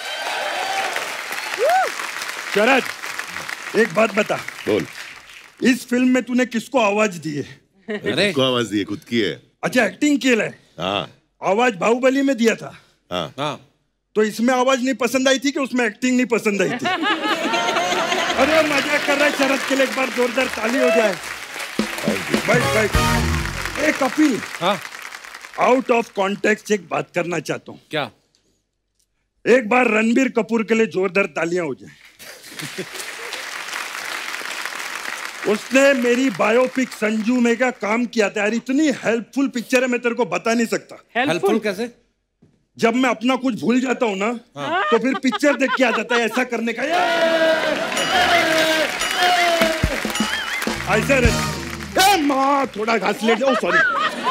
शरद, एक बात बता। बोल। इस फिल्म में तूने किसको आवाज दी है? अरे को आवाज दी है, खुद की है। अच्छा, एक्टिंग की है। हाँ। आवाज बाहुबली में दिया था। हाँ हाँ। तो इसमें आवाज नहीं पसंद आई थी कि उसमें एक्टिंग नहीं पसंद आई थी? अरे मजाक कर रहा है शरद के लिए। एक बार जोरदार ताली हो जाए। भाई ए कपिल, हाँ, आउट ऑफ कॉन्टेक्स्ट एक बात करना चाहता हूँ। क्या? एक बार रणबीर कपूर के लिए जोरदार तालियां हो जाए। उसने मेरी बायोपिक संजू में क्या काम किया था यार। इतनी हेल्पफुल पिक्चर है, मैं तेरे को बता नहीं सकता। हेल्पफुल कैसे? जब मैं अपना कुछ भूल जाता हूँ ना, तो फिर पिक्चर देख के आ जाता है ऐसा करने का। ऐसे रे माँ, थोड़ा घास ले जाओ। Sorry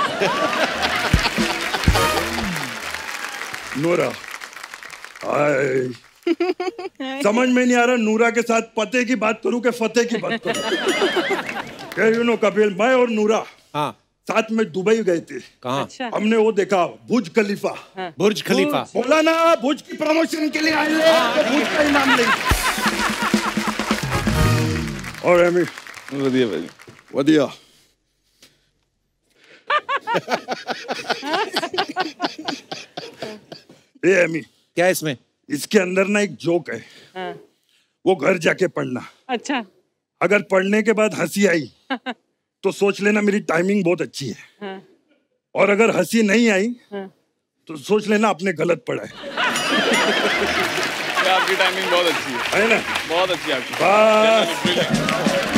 Nora. समझ में नहीं आ रहा नूरा के साथ पते की बात करूं कि फतेह की बात करूं। यू नो कपिल, मैं और नूरा हाँ साथ में दुबई गए थे। कहाँ? अच्छा। हमने वो देखा बुर्ज खलीफा। हाँ। बुर्ज खलीफा। बोला ना बुर्ज की प्रमोशन के लिए आए हैं, तो बुर्ज का इनाम लेंगे। और एमी वधिया भाई, वधिया। ए एमी, क्या है इसमें? इसके अंदर ना एक जोक है। हाँ। वो घर जाके पढ़ना। अच्छा। अगर पढ़ने के बाद हंसी आई तो सोच लेना मेरी टाइमिंग बहुत अच्छी है। हाँ। और अगर हंसी नहीं आई हाँ। तो सोच लेना आपने गलत पढ़ा है। आपकी टाइमिंग बहुत अच्छी है ना? बहुत अच्छी आपकी। बस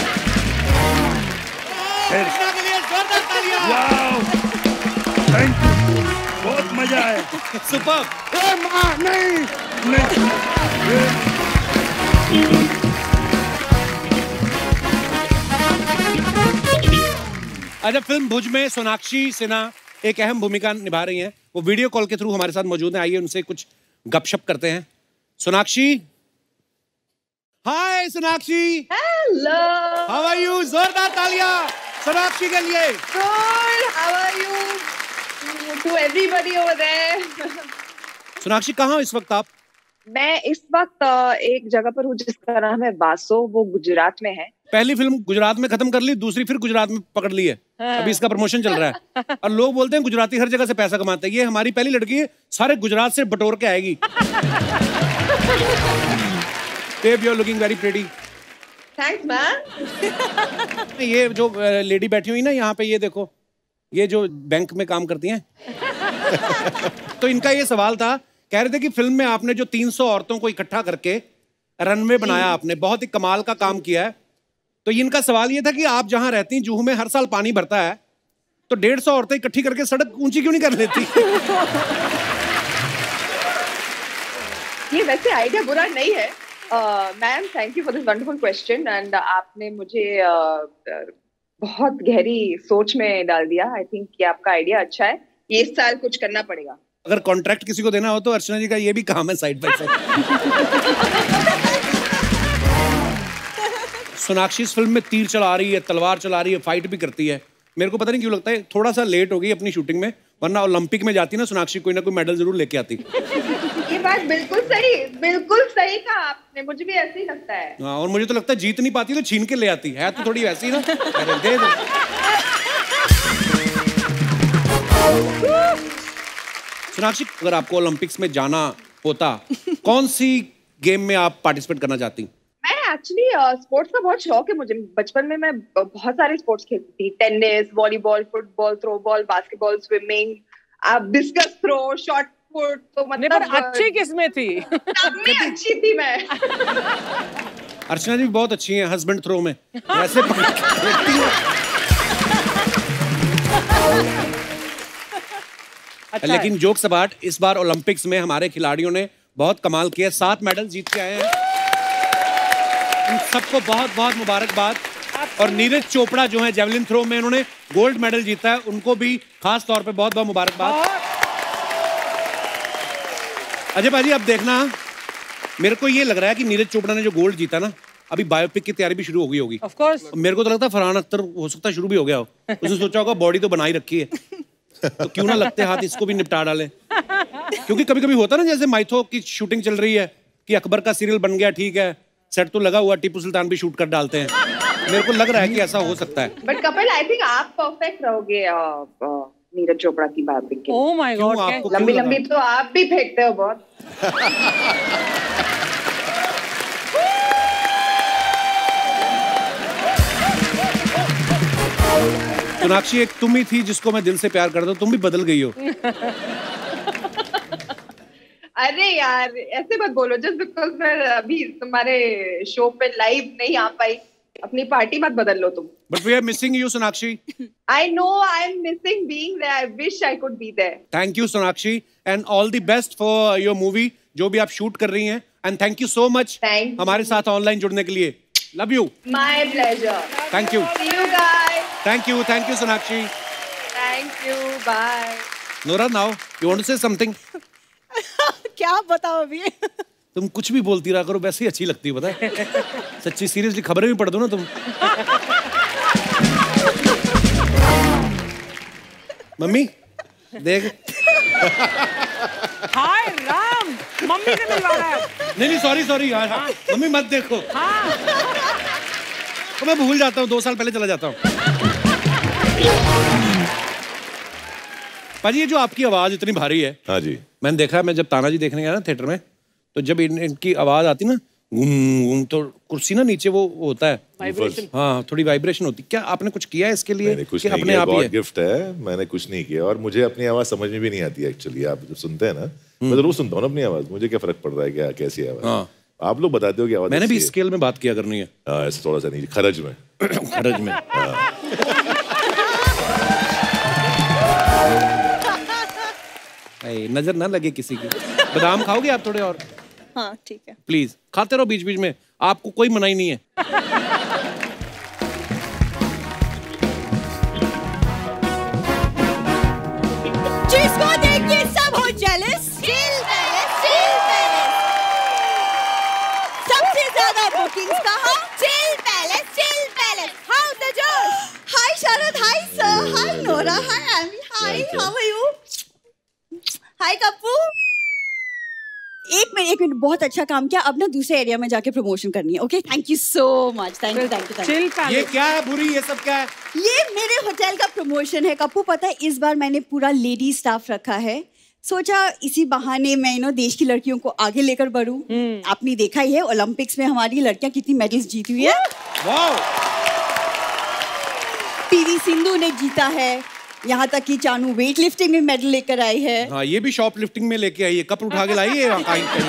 वाओ, थैंक यू, बहुत मजा आया। सुपर। माँ नहीं, अच्छा, फिल्म भुज में सोनाक्षी सिन्हा एक अहम भूमिका निभा रही हैं। वो वीडियो कॉल के थ्रू हमारे साथ मौजूद हैं। आइए उनसे कुछ गपशप करते हैं। Sonakshi, hi Sonakshi. Hello, how are you? जोरदार तालियां सोनाक्षी के लिए। Good, how are you to everybody over there. Sonakshi, कहाँ हो इस वक्त आप? मैं इस वक्त एक जगह पर हूँ जिसका नाम है वासो, वो गुजरात में है। पहली फिल्म गुजरात में खत्म कर ली, दूसरी फिर गुजरात में पकड़ ली है। अभी इसका प्रमोशन चल रहा है और लोग बोलते हैं गुजराती हर जगह से पैसा कमाते हैं। ये हमारी पहली लड़की है, सारे गुजरात से बटोर के आएगी। Babe, you're looking very pretty. Thanks man. ये जो लेडी बैठी हुई ना यहाँ पे, ये देखो, ये जो बैंक में काम करती हैं। तो इनका ये सवाल था, कह रहे थे कि फिल्म में आपने जो 300 औरतों को इकट्ठा करके रनवे बनाया, आपने बहुत ही कमाल का काम किया है। तो इनका सवाल ये था कि आप जहां रहती हैं, जूहू में हर साल पानी भरता है, तो 150 औरतें इकट्ठी करके सड़क ऊंची क्यों नहीं कर लेती? ये वैसे आइडिया बुरा नहीं है। Ma'am, thank you for this wonderful question and आपने मुझे बहुत गहरी सोच में डाल दिया। आई थिंक ये आपका आइडिया अच्छा है। ये इस साल कुछ करना पड़ेगा। अगर कॉन्ट्रैक्ट किसी को देना हो तो अर्चना जी का ये भी काम है साइड बाय साइड। सोनाक्षी इस फिल्म में तीर चला रही है, तलवार चला रही है, फाइट भी करती है। मेरे को पता नहीं क्यों लगता है थोड़ा सा लेट हो गई अपनी शूटिंग में, वरना ओलंपिक में जाती ना सोनाक्षी, कोई ना कोई मेडल जरूर लेके आती। ये बात बिल्कुल सही कहा आपने, मुझे भी ऐसे ही लगता है। हाँ, और मुझे तो लगता है जीत नहीं पाती तो छीन के ले आती है, तो थोड़ी वैसी ना। अरे दे दो। सोनाक्षी, अगर आपको ओलंपिक्स में जाना होता, कौन सी गेम में आप पार्टिसिपेट करना चाहती? मैं एक्चुअली स्पोर्ट्स का बहुत शौक है मुझे। बचपन में मैं बहुत सारे स्पोर्ट्स खेलती थी। Tennis, volleyball, football, throw ball, basketball, swimming, discus throw, shot put. तो मतलब अच्छी किस्में थी। सब में अच्छी थी मैं। अर्चना जी बहुत अच्छी हैं हस्बैंड थ्रो में, ऐसे पकड़ के। लेकिन जोक्स अपार्ट, इस बार ओलंपिक्स में हमारे खिलाड़ियों ने बहुत कमाल किया, 7 मेडल जीत के आए हैं। इन सबको बहुत बहुत मुबारकबाद। और नीरज चोपड़ा जो है जेवलिन थ्रो में, उन्होंने गोल्ड मेडल जीता है, उनको भी खास तौर पे बहुत बहुत मुबारकबाद। अजय भाजी अब देखना, मेरे को ये लग रहा है कि नीरज चोपड़ा ने जो गोल्ड जीता ना, अभी बायोपिक की तैयारी भी शुरू हो गई होगी। Of course. मेरे को तो लगता है फरहान अख्तर हो सकता है शुरू भी हो गया हो। उसने सोचा होगा बॉडी तो बनाई रखी है, तो क्यों ना लगते हाथ इसको भी निपटा डाले। क्योंकि कभी कभी होता है ना, जैसे माइथो की शूटिंग चल रही है कि अकबर का सीरियल बन गया, ठीक है, सेट तो लगा हुआ, टीपू सुल्तान भी शूट कर डालते हैं। मेरे को लग रहा है कि ऐसा हो सकता है। बट कपिल, आई थिंक आप परफेक्ट रहोगे नीरज चोपड़ा की बायोपिक के। Oh my God, लंबी लंबी तो आप भी फेंकते हो बहुत। सोनाक्षी, एक तुम ही थी जिसको मैं दिल से प्यार करता हूँ, तुम भी बदल गई हो। अरे यार ऐसे मत बोलो, जस्ट बिकॉज मैं अभी तुम्हारे शो पे लाइव नहीं आ पाई, अपनी पार्टी मत बदल लो तुम। But we are missing you, Sonakshi. I know I am missing being there. I wish I could be there. Thank you, Sonakshi, and all the best for your movie, जो भी आप shoot कर रही हैं, and thank you so much हमारे साथ online जुड़ने के लिए। Love you. My pleasure. Thank you. See you guys. Thank you, Sonakshi. Thank you. Bye. Nora, now you want to say something? क्या बताओ अभी? तुम कुछ भी बोलती रहा करो, वैसे ही अच्छी लगती है, पता है। सच्ची सीरियसली खबरें भी पढ़ दो ना तुम। मम्मी देख। हाय राम, मम्मी से मिलवा रहा है। नहीं सॉरी यार। हाँ। मम्मी मत देखो। हाँ। तो मैं भूल जाता हूँ, 2 साल पहले चला जाता हूँ। पाजी, ये जो आपकी आवाज इतनी भारी है। हाँ जी। मैंने देखा, मैं जब तानाजी देखने गया ना थिएटर में, तो जब इनकी आवाज आती ना, घूम तो कुर्सी ना नीचे वो होता है वाइब्रेशन। हाँ, थोड़ी वाइब्रेशन होती। क्या आपने कुछ किया है इसके लिए? मैंने कुछ नहीं किया, गॉड गिफ्ट है, मैंने कुछ नहीं किया। और मुझे अपनी आवाज समझ में भी नहीं आती है एक्चुअली। आप जब सुनते हैं ना, मैं जरूर सुनता हूँ ना अपनी आवाज, मुझे क्या फर्क पड़ रहा है क्या कैसी आवाज। हाँ। आप लोग बताते हो कि आवाज। मैंने भी स्केल में बात किया करनी है। हाँ, ऐसे थोड़ा सा नहीं, खरज में। खरज में। नजर ना लगे किसी की। बादाम खाओगे आप थोड़े और? हाँ ठीक है। प्लीज खाते रहो बीच बीच में, आपको कोई मनाही नहीं है। जिसको देख के सब हो जेलस। सबसे ज्यादा बुकिंग्स कहाँ? Chill palace. How the josh? Hi Sharad, hi sir, hi Nora, hi Ammy, hi how are you? Hi Kappu. एक मिनट, बहुत अच्छा काम किया। अब ना दूसरे एरिया में जाके प्रमोशन करनी है। Okay, thank you so much. Thank you. ये क्या है भूरी, ये सब क्या है? ये मेरे होटल का प्रमोशन है कप्पू। पता है इस बार मैंने पूरा लेडी स्टाफ रखा है। सोचा इसी बहाने मैं देश की लड़कियों को आगे लेकर बढ़ूं। आपने देखा ही है ओलंपिक्स में हमारी लड़कियां कितनी मेडल्स जीती हुई है। वाओ। पीवी सिंधु ने जीता है, यहाँ तक कि चानू वेट लिफ्टिंग में मेडल लेकर आई है। हाँ, ये भी शॉप लिफ्टिंग में लेके आई है, कप उठा के लाई है।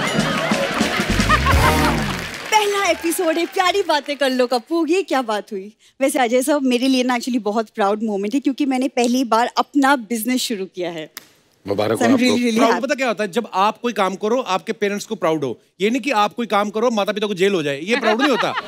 पहला एपिसोड है, प्यारी बातें कर लो कप्पू। ये क्या बात हुई? वैसे अजय साहब, मेरे लिए ना एक्चुअली बहुत प्राउड मोमेंट है, क्योंकि मैंने पहली बार अपना बिजनेस शुरू किया है। मुबारक हो आपको। प्राउड पता क्या होता है? जब आप कोई काम करो, आपके पेरेंट्स को प्राउड हो। ये नहीं कि आप कोई काम करो, माता पिता को जेल हो जाए, ये प्राउड नहीं होता।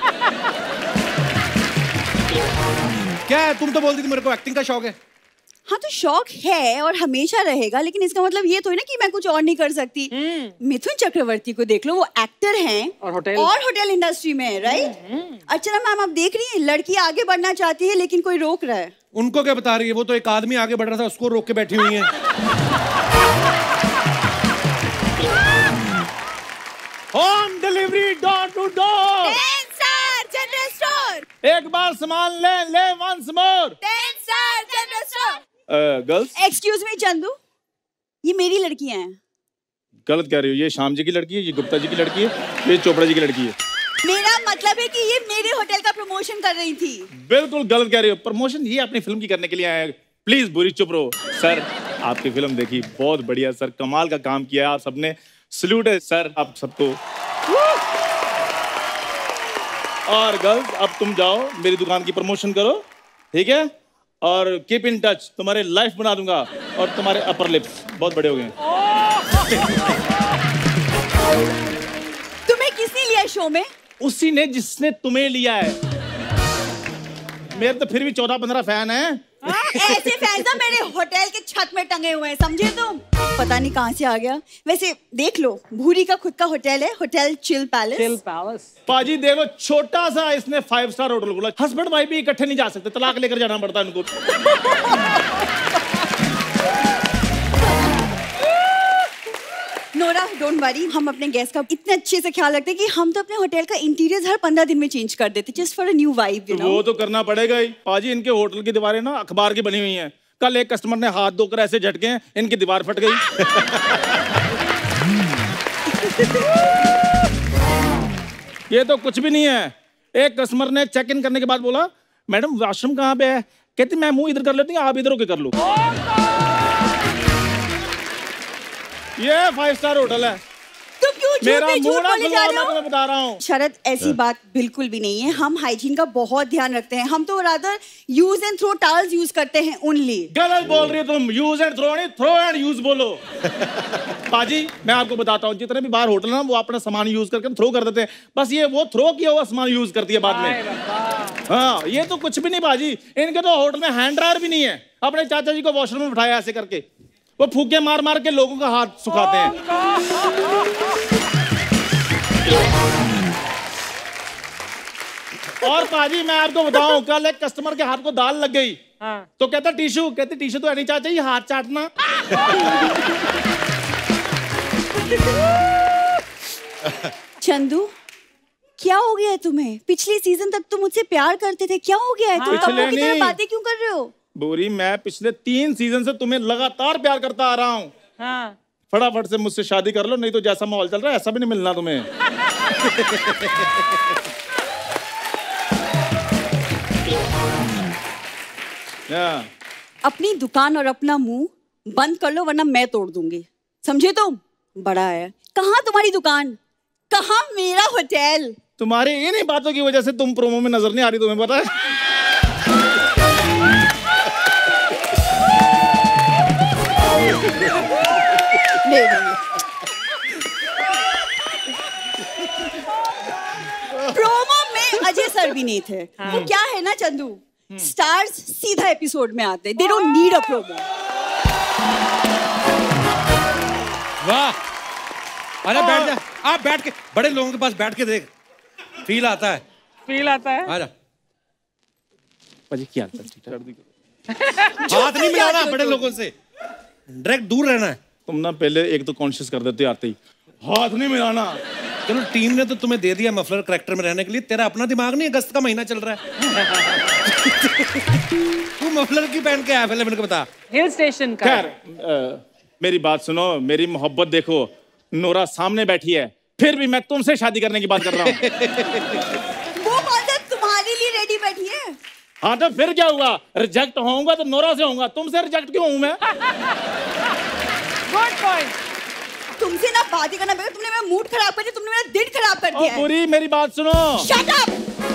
क्या है, तुम तो बोलती थी मेरे को एक्टिंग का शौक है। हाँ तो शौक है और हमेशा रहेगा, लेकिन इसका मतलब ये तो है ना कि मैं कुछ और नहीं कर सकती। मिथुन चक्रवर्ती को देख लो, वो एक्टर हैं और होटल इंडस्ट्री में, राइट? अर्चना मैम, आप देख रही हैं, लड़की आगे बढ़ना चाहती है लेकिन कोई रोक रहा है। उनको क्या बता रही है? वो तो एक आदमी आगे बढ़ रहा था, उसको रोक के बैठी हुई है। Home delivery, door to door. General store. एक बार सामान ले once more. General store. Girls, excuse me Chandu, ये मेरी लड़कियां हैं। गलत कह रही हो, ये श्याम जी की लड़की है, ये गुप्ता जी की लड़की है, ये चोपड़ा जी की लड़की है। मेरा मतलब है कि ये मेरे होटल का प्रमोशन कर रही थी। बिल्कुल गलत कह रही हो, प्रमोशन ये अपनी फिल्म की करने के लिए आया है। प्लीज बुरी चुप रहो। सर, आपकी फिल्म देखी, बहुत बढ़िया सर, कमाल का काम किया आप सबने, सल्यूट है सर आप सबको। और गर्ल्स, अब तुम जाओ मेरी दुकान की प्रमोशन करो, ठीक है? और कीप इन टच, तुम्हारे लाइफ बना दूंगा और तुम्हारे अपर लिप्स बहुत बड़े हो गए। तुम्हें किसने लिया शो में? उसी ने जिसने तुम्हें लिया है। मेरे तो फिर भी 14-15 फैन हैं। ऐसे फैन ना मेरे होटल के छत में टंगे हुए हैं, समझे तुम? पता नहीं कहाँ से आ गया। वैसे देख लो, भूरी का खुद का होटल है, होटल चिल पैलेस। पाजी देखो, छोटा सा इसने 5 स्टार होटल खोला। हस्बैंड वाइफ भी इकट्ठे नहीं जा सकते, तलाक लेकर जाना पड़ता है उनको। नोरा, डोंट वरी, हम अपने गेस्ट का इतने अच्छे से ख्याल रखते हैं कि हम तो अपने होटल का इंटीरियर हर 15 दिन में चेंज कर देते, just for a new vibe, you know. वो तो करना पड़ेगा ही। पाजी इनके होटल की दीवारें ना अखबार की बनी हुई हैं। कल एक कस्टमर ने हाथ धोकर ऐसे झटके हैं, इनकी दीवार फट गई। ये तो कुछ भी नहीं है। एक कस्टमर ने चेक इन करने के बाद बोला, मैडम वॉशरूम कहाँ पे है? कहती मैं मुंह इधर कर लेती हूँ, आप इधर होके कर लो। ये 5 स्टार होटल है। तुम क्यों मेरा झूठ बोले जा रहे हो? मैं बता रहा हूँ शरद, ऐसी बात बिल्कुल भी नहीं है। हम हाइजीन का बहुत ध्यान रखते हैं। हम तो rather use and throw towels use करते हैं ओनली। गलत बोल रही हो तुम। यूज एंड थ्रो नहीं, थ्रो एंड यूज बोलो। पाजी मैं आपको बताता हूँ, जितने भी बाहर होटल ना वो अपना सामान यूज करके थ्रो कर देते हैं। बस ये वो थ्रो किया हुआ सामान यूज करती है बाद में। हाँ, ये तो कुछ भी नहीं पाजी। इनके तो होटल में हैंड ड्रायर भी नहीं है। अपने चाचा जी को वॉशरूम में बिठाया ऐसे करके, वो फूके मार मार के लोगों का हाथ सुखाते हैं। और पाजी मैं आपको बताऊं, कल एक कस्टमर के हाथ को दाल लग गई। तो कहता टिश्यू, कहती टिश्यू तो नहीं चाचा, ये हाथ चाटना। चंदू, क्या हो गया है तुम्हें? पिछले सीजन तक तुम मुझसे प्यार करते थे, क्या हो गया है? तुम कपड़ों की तरह बातें क्यों कर रहे हो? बोरी, मैं पिछले 3 सीजन से तुम्हें लगातार प्यार करता आ रहा हूँ। हाँ। फटाफट से मुझसे शादी कर लो, नहीं तो जैसा माहौल चल रहा है ऐसा भी नहीं मिलना तुम्हें। अपनी दुकान और अपना मुंह बंद कर लो, वरना मैं तोड़ दूंगी, समझे तुम? बड़ा है। कहाँ तुम्हारी दुकान, कहाँ मेरा होटल? तुम्हारी इन्हीं बातों की वजह से तुम प्रोमो में नजर नहीं आ रही, तुम्हें पता है? प्रोमो में अजय सर भी नहीं थे। वो क्या है ना चंदू, स्टार्स सीधा एपिसोड में आते, they don't need a promo. वाह, अरे बैठ जा, आप बैठ के, बड़े लोगों के पास बैठ के देख, फील आता है। फील आता है। आजा। पाजी क्या हाथ नहीं मिलाना बड़े लोगों से, डायरेक्ट दूर रहना है। तुम ना पहले एक तो कॉन्शियस कर देते आते ही, हाथ नहीं मिलाना। चलो टीम ने तो तुम्हें दे दिया मफलर करैक्टर में रहने के लिए, तेरा अपना दिमाग नहीं, अगस्त का महीना चल रहा है। तू मफलर की पहन के आया पहले मेरे को बता। हिल स्टेशन का। खैर, मेरी बात सुनो, मेरी मोहब्बत देखो। नोरा सामने बैठी है, फिर भी मैं तुमसे शादी करने की बात कर रहा हूँ। वो बात तुम्हारे लिए रेडी बैठी है। हाँ तो फिर क्या हुआ? रिजेक्ट होऊंगा तो नोरा से होऊंगा, तुमसे रिजेक्ट क्यों हूँ मैं? Good point. तुमसे ना बात ही करना, तुमने मेरा मूड खराब कर दिया, तुमने मेरा दिन खराब कर दिया है। पूरी मेरी बात सुनो। Shut up.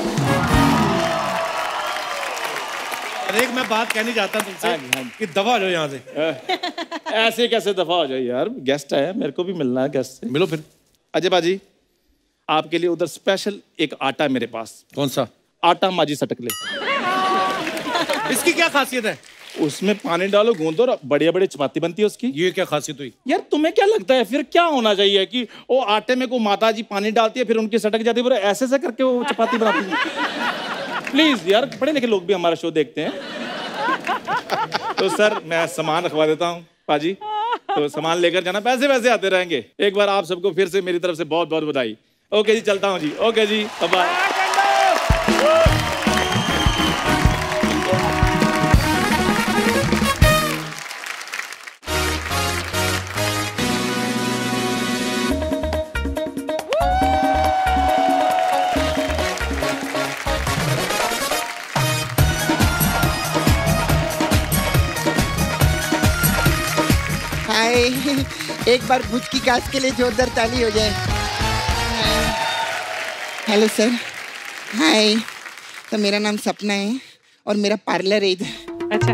अरे एक मैं बात कहनी चाहता तुमसे कि दफा हो जाओ यहाँ से। ऐसे कैसे दफा हो जाए यार? गेस्ट है, मेरे को भी मिलना है गेस्ट से। मिलो फिर। अजय बाजी, आपके लिए उधर स्पेशल एक आटा है मेरे पास। कौन सा आटा? माजी सटक ले। इसकी क्या खासियत है? उसमें पानी डालो, गूंदो और बढ़िया बड़ी चपाती बनती है उसकी। ये क्या खासियत हुई? यार तुम्हें क्या लगता है फिर क्या होना चाहिए कि वो आटे में को माता जी पानी डालती है, फिर उनकी सटक जाती है, ऐसे ऐसे करके वो चपाती बनाती है। प्लीज यार, पढ़े लिखे लोग भी हमारा शो देखते हैं। तो सर मैं सामान रखवा देता हूँ पाजी, तो सामान लेकर जाना, पैसे वैसे आते रहेंगे। एक बार आप सबको फिर से मेरी तरफ से बहुत बहुत बधाई। ओके जी, चलता हूँ जी। ओके जी, बाय। एक बार भुज की कास्ट के लिए जोरदार ताली हो जाए। Hello sir. हाय, तो मेरा नाम सपना है और मेरा पार्लर है इधर। अच्छा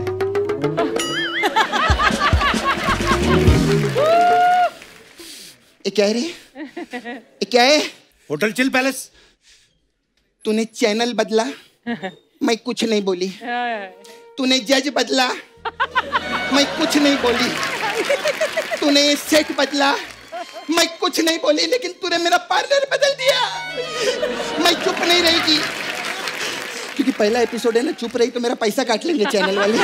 ये क्या है रे? ये क्या है? Hotel chill palace. तूने चैनल बदला, मैं कुछ नहीं बोली। तूने जज बदला, मैं कुछ नहीं बोली। तूने सेट बदला, मैं कुछ नहीं बोली, लेकिन तूने मेरा पार्लर बदल दिया। मैं चुप नहीं रहेगी, क्योंकि पहला एपिसोड है ना, चुप रही तो मेरा पैसा काट लेंगे चैनल वाले।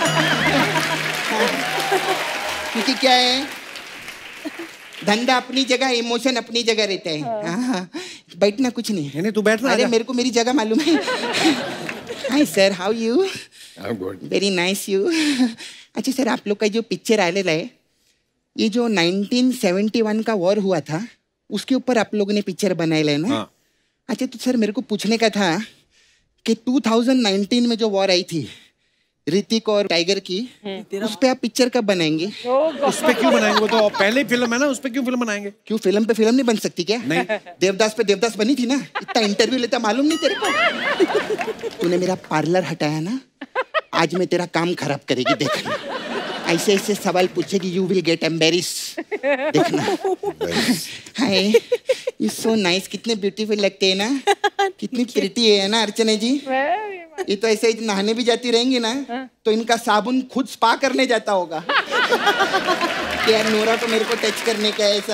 क्योंकि क्या है, धंधा अपनी जगह, इमोशन अपनी जगह रहता है। हाँ, बैठना कुछ नहीं। नहीं तू बैठना। अरे मेरे को मेरी जगह मालूम है। Hi sir, how you? I'm good. Very nice you. अच्छा सर, आप लोग का जो पिक्चर आने है, ये जो 1971 का वॉर हुआ था, उसके ऊपर आप लोगों ने पिक्चर बनाया है ना? हाँ। अच्छा तो सर मेरे को पूछने का था कि 2019 में जो वॉर आई थी ऋतिक और टाइगर की, उस पे आप पिक्चर कब बनाएंगे? उस पे क्यों बनाएंगे? वो तो पहले फिल्म है ना, उस पे क्यों फिल्म बनाएंगे? क्यों फिल्म पे फिल्म नहीं बन सकती क्या? नहीं। देवदास पे देवदास बनी थी ना, इतना इंटरव्यू लेता मालूम नहीं तेरे को? तूने मेरा पार्लर हटाया ना, आज मैं तेरा काम खराब करेगी, देखना। ऐसे ऐसे सवाल पूछेगी, यू विल गेट एम्बेरिस, देखना। हाय, यू सो नाइस, कितने ब्यूटीफुल लगते हैं ना, कितनी प्रिटी है ना अर्चना जी। ये तो ऐसे ही नहाने भी जाती रहेंगी ना, तो इनका साबुन खुद स्पा करने जाता होगा। यार नोरा तो मेरे को टच करने का ऐसा।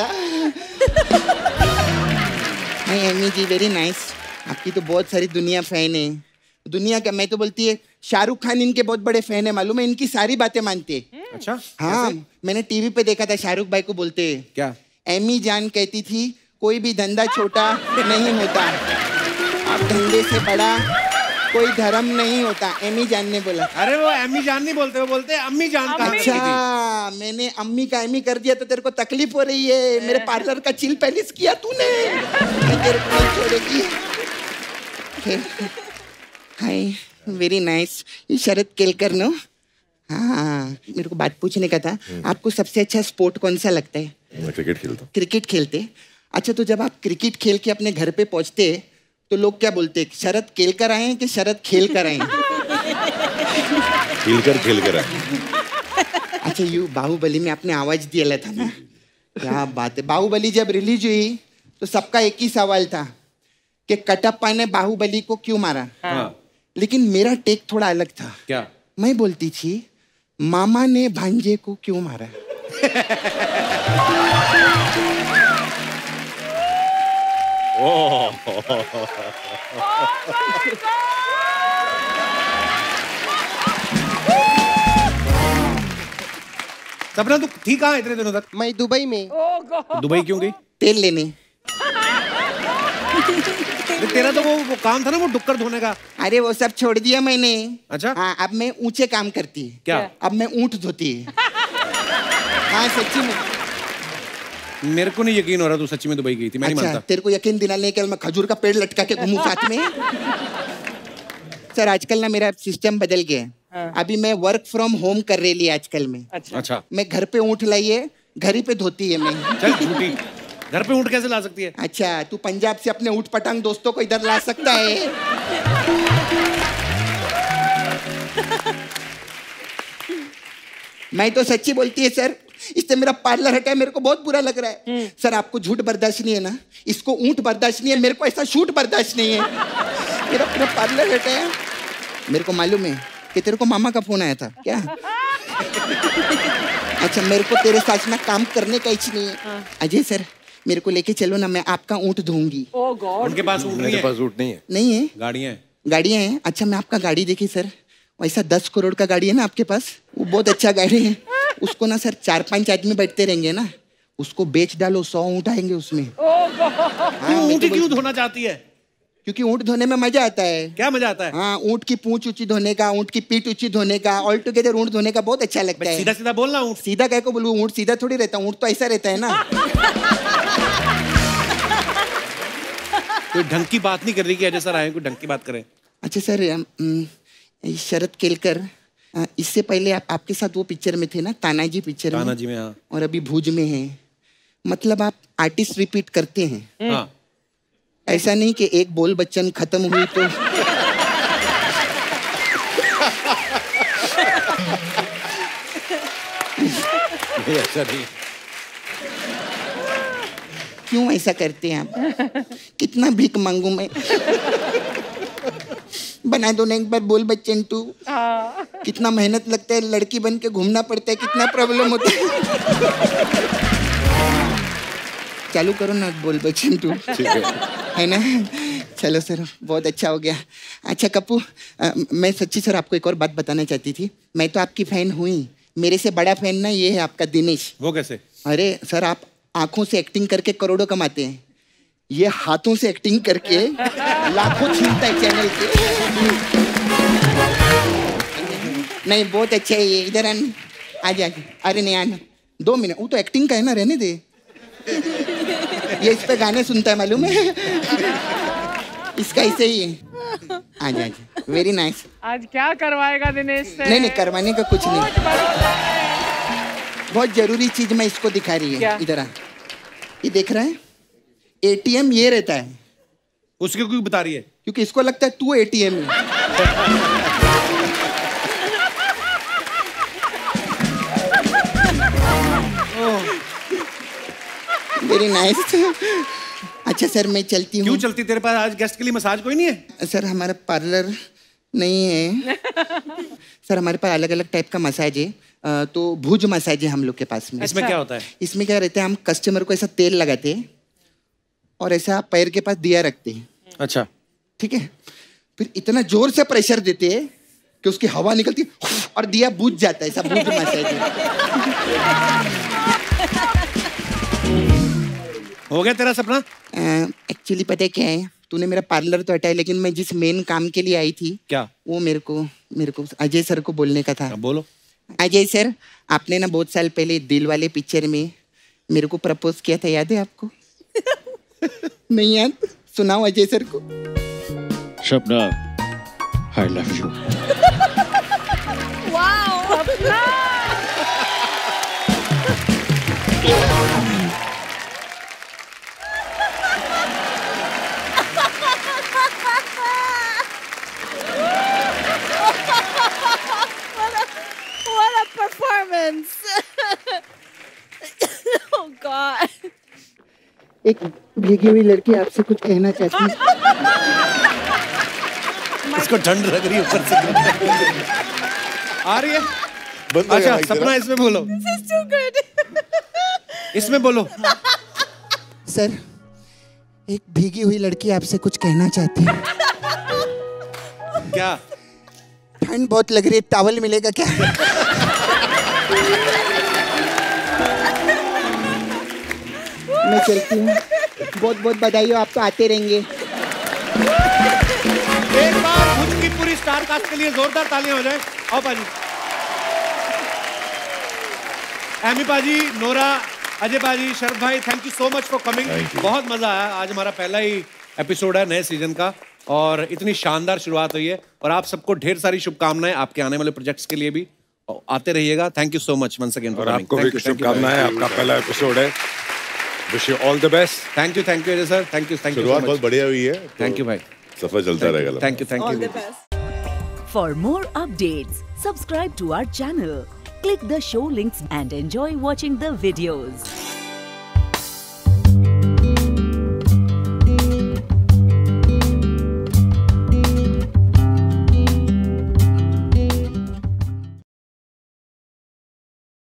Hi Ammy ji, very nice. आपकी तो बहुत सारी दुनिया फैन है। दुनिया का, मैं तो बोलती है शाहरुख खान इनके बहुत बड़े फैन है, मालूम है, इनकी सारी बातें मानते हैं। अच्छा हाँ, मैंने टीवी पे देखा था, शाहरुख भाई को बोलते हैं क्या? एमी जान कहती थी कोई भी धंधा छोटा नहीं होता, आप धंधे से बड़ा कोई धर्म नहीं होता, एमी जान ने बोला। अरे वो एमी जान नहीं बोलते, वो बोलते अम्मी जान का। अच्छा, मैंने अम्मी का एमी कर दिया तो तेरे को तकलीफ हो रही है। मेरे पार्लर का चिल पैलेस किया तूने, मैं तेरे को नहीं छोड़ेगी। Hi, very nice. ये शरद केलकर नो? हाँ, मेरे को बात पूछने का था, आपको सबसे अच्छा स्पोर्ट कौन सा लगता है? मैं क्रिकेट खेलता हूँ। क्रिकेट खेलते? अच्छा, तो जब आप क्रिकेट खेल के अपने घर पे पहुंचते तो लोग क्या बोलते हैं, शरद केलकर आए कि शरद खेल कर आए? खेल कर आए। अच्छा, यू बाहुबली में आपने आवाज दिया था ना, क्या बात है। बाहुबली जब रिलीज हुई तो सबका एक ही सवाल था कि कटप्पा ने बाहुबली को क्यों मारा। हाँ। लेकिन मेरा टेक थोड़ा अलग था। क्या? मैं बोलती थी मामा ने भांजे को क्यों मारा। सपना तू थी कहाँ इतने दिनों तक? मैं दुबई में। दुबई क्यों गई? तेल लेने। तेरा तो वो काम था ना, वो डुक्कर धोने का। अरे वो सब छोड़ दिया मैंने। अच्छा। हाँ, अब मैं ऊंचे काम करती है। क्या? अब मैं ऊंट धोती है। हाँ सच्ची में। मेरे को नहीं यकीन हो रहा तू सच्ची में दुबई गई थी। मैं नहीं मानता। तेरे को यकीन दिलाने के लिए मैं खजूर का पेड़ लटका के घूमूं साथ में। सर आजकल ना मेरा सिस्टम बदल गया है। अभी मैं वर्क फ्रॉम होम कर रही ली आजकल में। अच्छा। मैं घर पे ऊंट लाइए, घर ही पे धोती है मैं। चल झूठी, घर पे ऊंट कैसे ला सकती है? अच्छा, तू पंजाब से अपने ऊंट पटांग दोस्तों को इधर ला सकता है? मैं तो सच्ची बोलती है सर, इससे मेरा पार्लर हटा है, मेरे को बहुत बुरा लग रहा है। सर आपको झूठ बर्दाश्त नहीं है ना, इसको ऊंट बर्दाश्त नहीं है, मेरे को ऐसा शूट बर्दाश्त नहीं है। मेरा पूरा पार्लर हटा है। मेरे को मालूम है कि तेरे को मामा का फोन आया था क्या? अच्छा, मेरे को तेरे साथ ना काम करने का इच्छा नहीं है। अजय सर मेरे को लेके चलो ना, मैं आपका ऊंट धोऊंगी। उनके पास ऊंट नहीं है। पास ऊंट नहीं है। नहीं है? गाड़ियाँ हैं। गाड़ियाँ हैं? अच्छा, मैं आपका गाड़ी देखी सर, वैसा 10 करोड़ का गाड़ी है ना आपके पास, वो बहुत अच्छा गाड़ी है। उसको ना सर 4-5 आदमी बैठते रहेंगे ना, उसको बेच डालो, 100 ऊंट आएंगे उसमें। ऊंट क्यों धोना चाहती है? क्योंकि ऊंट धोने में मजा आता है। क्या मजा आता है? हाँ, ऊंट की पूंछ ऊंची धोने का, ऊंट की पीठ ऊंची धोने का, ऑल टुगेदर ऊंट धोने का बहुत अच्छा लगता है। सीधा सीधा बोलना। ऊंट सीधा कह को बोलूं? ऊंट सीधा थोड़ी रहता, ऊंट तो ऐसा रहता है ना। कोई ढंग की बात नहीं कर रही कि अजय सर आए, कोई ढंग की बात करें। अच्छा सर, शरद केलकर, इससे पहले आपके साथ वो पिक्चर में थे ना, तानाजी पिक्चर में। तानाजी में, हाँ। और अभी भूज में है, मतलब आप आर्टिस्ट रिपीट करते हैं। हाँ। ऐसा नहीं कि एक बोल बच्चन खत्म हुई तो ऐसा नहीं। क्यों ऐसा करते हैं आप? कितना भीख मांगू मैं? बना दो ना एक बार बोल बच्चन तू। कितना मेहनत लगता है, लड़की बन के घूमना पड़ता है, कितना प्रॉब्लम होता है। चालू करो ना बोल बच्चन तू, है ना? चलो सर, बहुत अच्छा हो गया। अच्छा कप्पू, मैं सच्ची सर आपको एक और बात बताना चाहती थी। मैं तो आपकी फैन हुई, मेरे से बड़ा फैन ना ये है आपका दिनेश। वो कैसे? अरे सर, आप आंखों से एक्टिंग करके करोड़ों कमाते हैं, ये हाथों से एक्टिंग करके लाखों छीनता है चैनल के। नहीं बहुत अच्छा है ये, इधर आ जा। अरे नहीं आना, 2 मिनट, वो तो एक्टिंग का है ना, रहने दे। ये इस पे गाने सुनता है मालूम है, इसका ऐसे ही है। आ जा, वेरी नाइस। आज क्या करवाएगा दिनेश से? नहीं करवाने का कुछ नहीं, बहुत जरूरी चीज मैं इसको दिखा रही है। इधर आ, ये देख रहा है, एटीएम ये रहता है। उसके क्यों बता रही है? क्योंकि इसको लगता है तू एटीएम है। Very nice. अच्छा सर, मैं चलती हूँ। क्यों चलती? तेरे पास आज गेस्ट के लिए मसाज कोई नहीं है? सर हमारा पार्लर नहीं है सर, हमारे पास अलग अलग टाइप का मसाज है। तो भुज मसाज है हम लोग के पास में। इसमें क्या होता है? इसमें क्या रहता है, हम कस्टमर को ऐसा तेल लगाते हैं और ऐसा पैर के पास दिया रखते हैं। अच्छा, ठीक है। फिर इतना जोर से प्रेशर देते हैं कि उसकी हवा निकलती है और दिया बुझ जाता है। ऐसा भुज मसाज है। हो गया तेरा सपना? एक्चुअली पता है क्या है, तूने मेरा पार्लर तो हटाया, लेकिन मैं जिस मेन काम के लिए आई थी, क्या वो मेरे को अजय सर को बोलने का था। बोलो। अजय सर, आपने ना बहुत साल पहले दिल वाले पिक्चर में मेरे को प्रपोज किया था, याद है आपको? नहीं याद? सुनाओ अजय सर को। Shabna, I love you. What a performance! Oh God! एक भीगी हुई लड़की आपसे कुछ कहना चाहती है। इसको ठंड लग रही है ऊपर से। आ रही है? अच्छा, सपना इसमें बोलो। This is too good. इसमें बोलो। सर, एक भीगी हुई लड़की आपसे कुछ कहना चाहती है। क्या? ठंड बहुत लग रही है, टॉवल मिलेगा क्या? मैं चलती हूँ, बहुत बहुत बधाई हो, आप तो आते रहेंगे। एक बार भुज की पूरी स्टार कास्ट के लिए जोरदार तालियां हो जाए। आओ पाजी। एमी पाजी, नोरा, अजय पाजी, शरद भाई, thank you so much for coming. बहुत मजा आया। आज हमारा पहला ही एपिसोड है नए सीजन का और इतनी शानदार शुरुआत हुई है और आप सबको ढेर सारी शुभकामनाएं आपके आने वाले प्रोजेक्ट्स के लिए भी। आते रहिएगा। Thank you so much once again. और आपको भी शुभकामनाएं, आपका पहला एपिसोड है। Wish you all the best. Thank you Ajay sir. Thank you शुरुआत बहुत बढ़िया हुई है। थैंक यू भाई, सफर चलता रहेगा। Thank you All the best. For more updates, subscribe to our channel, click the show links and enjoy watching the videos.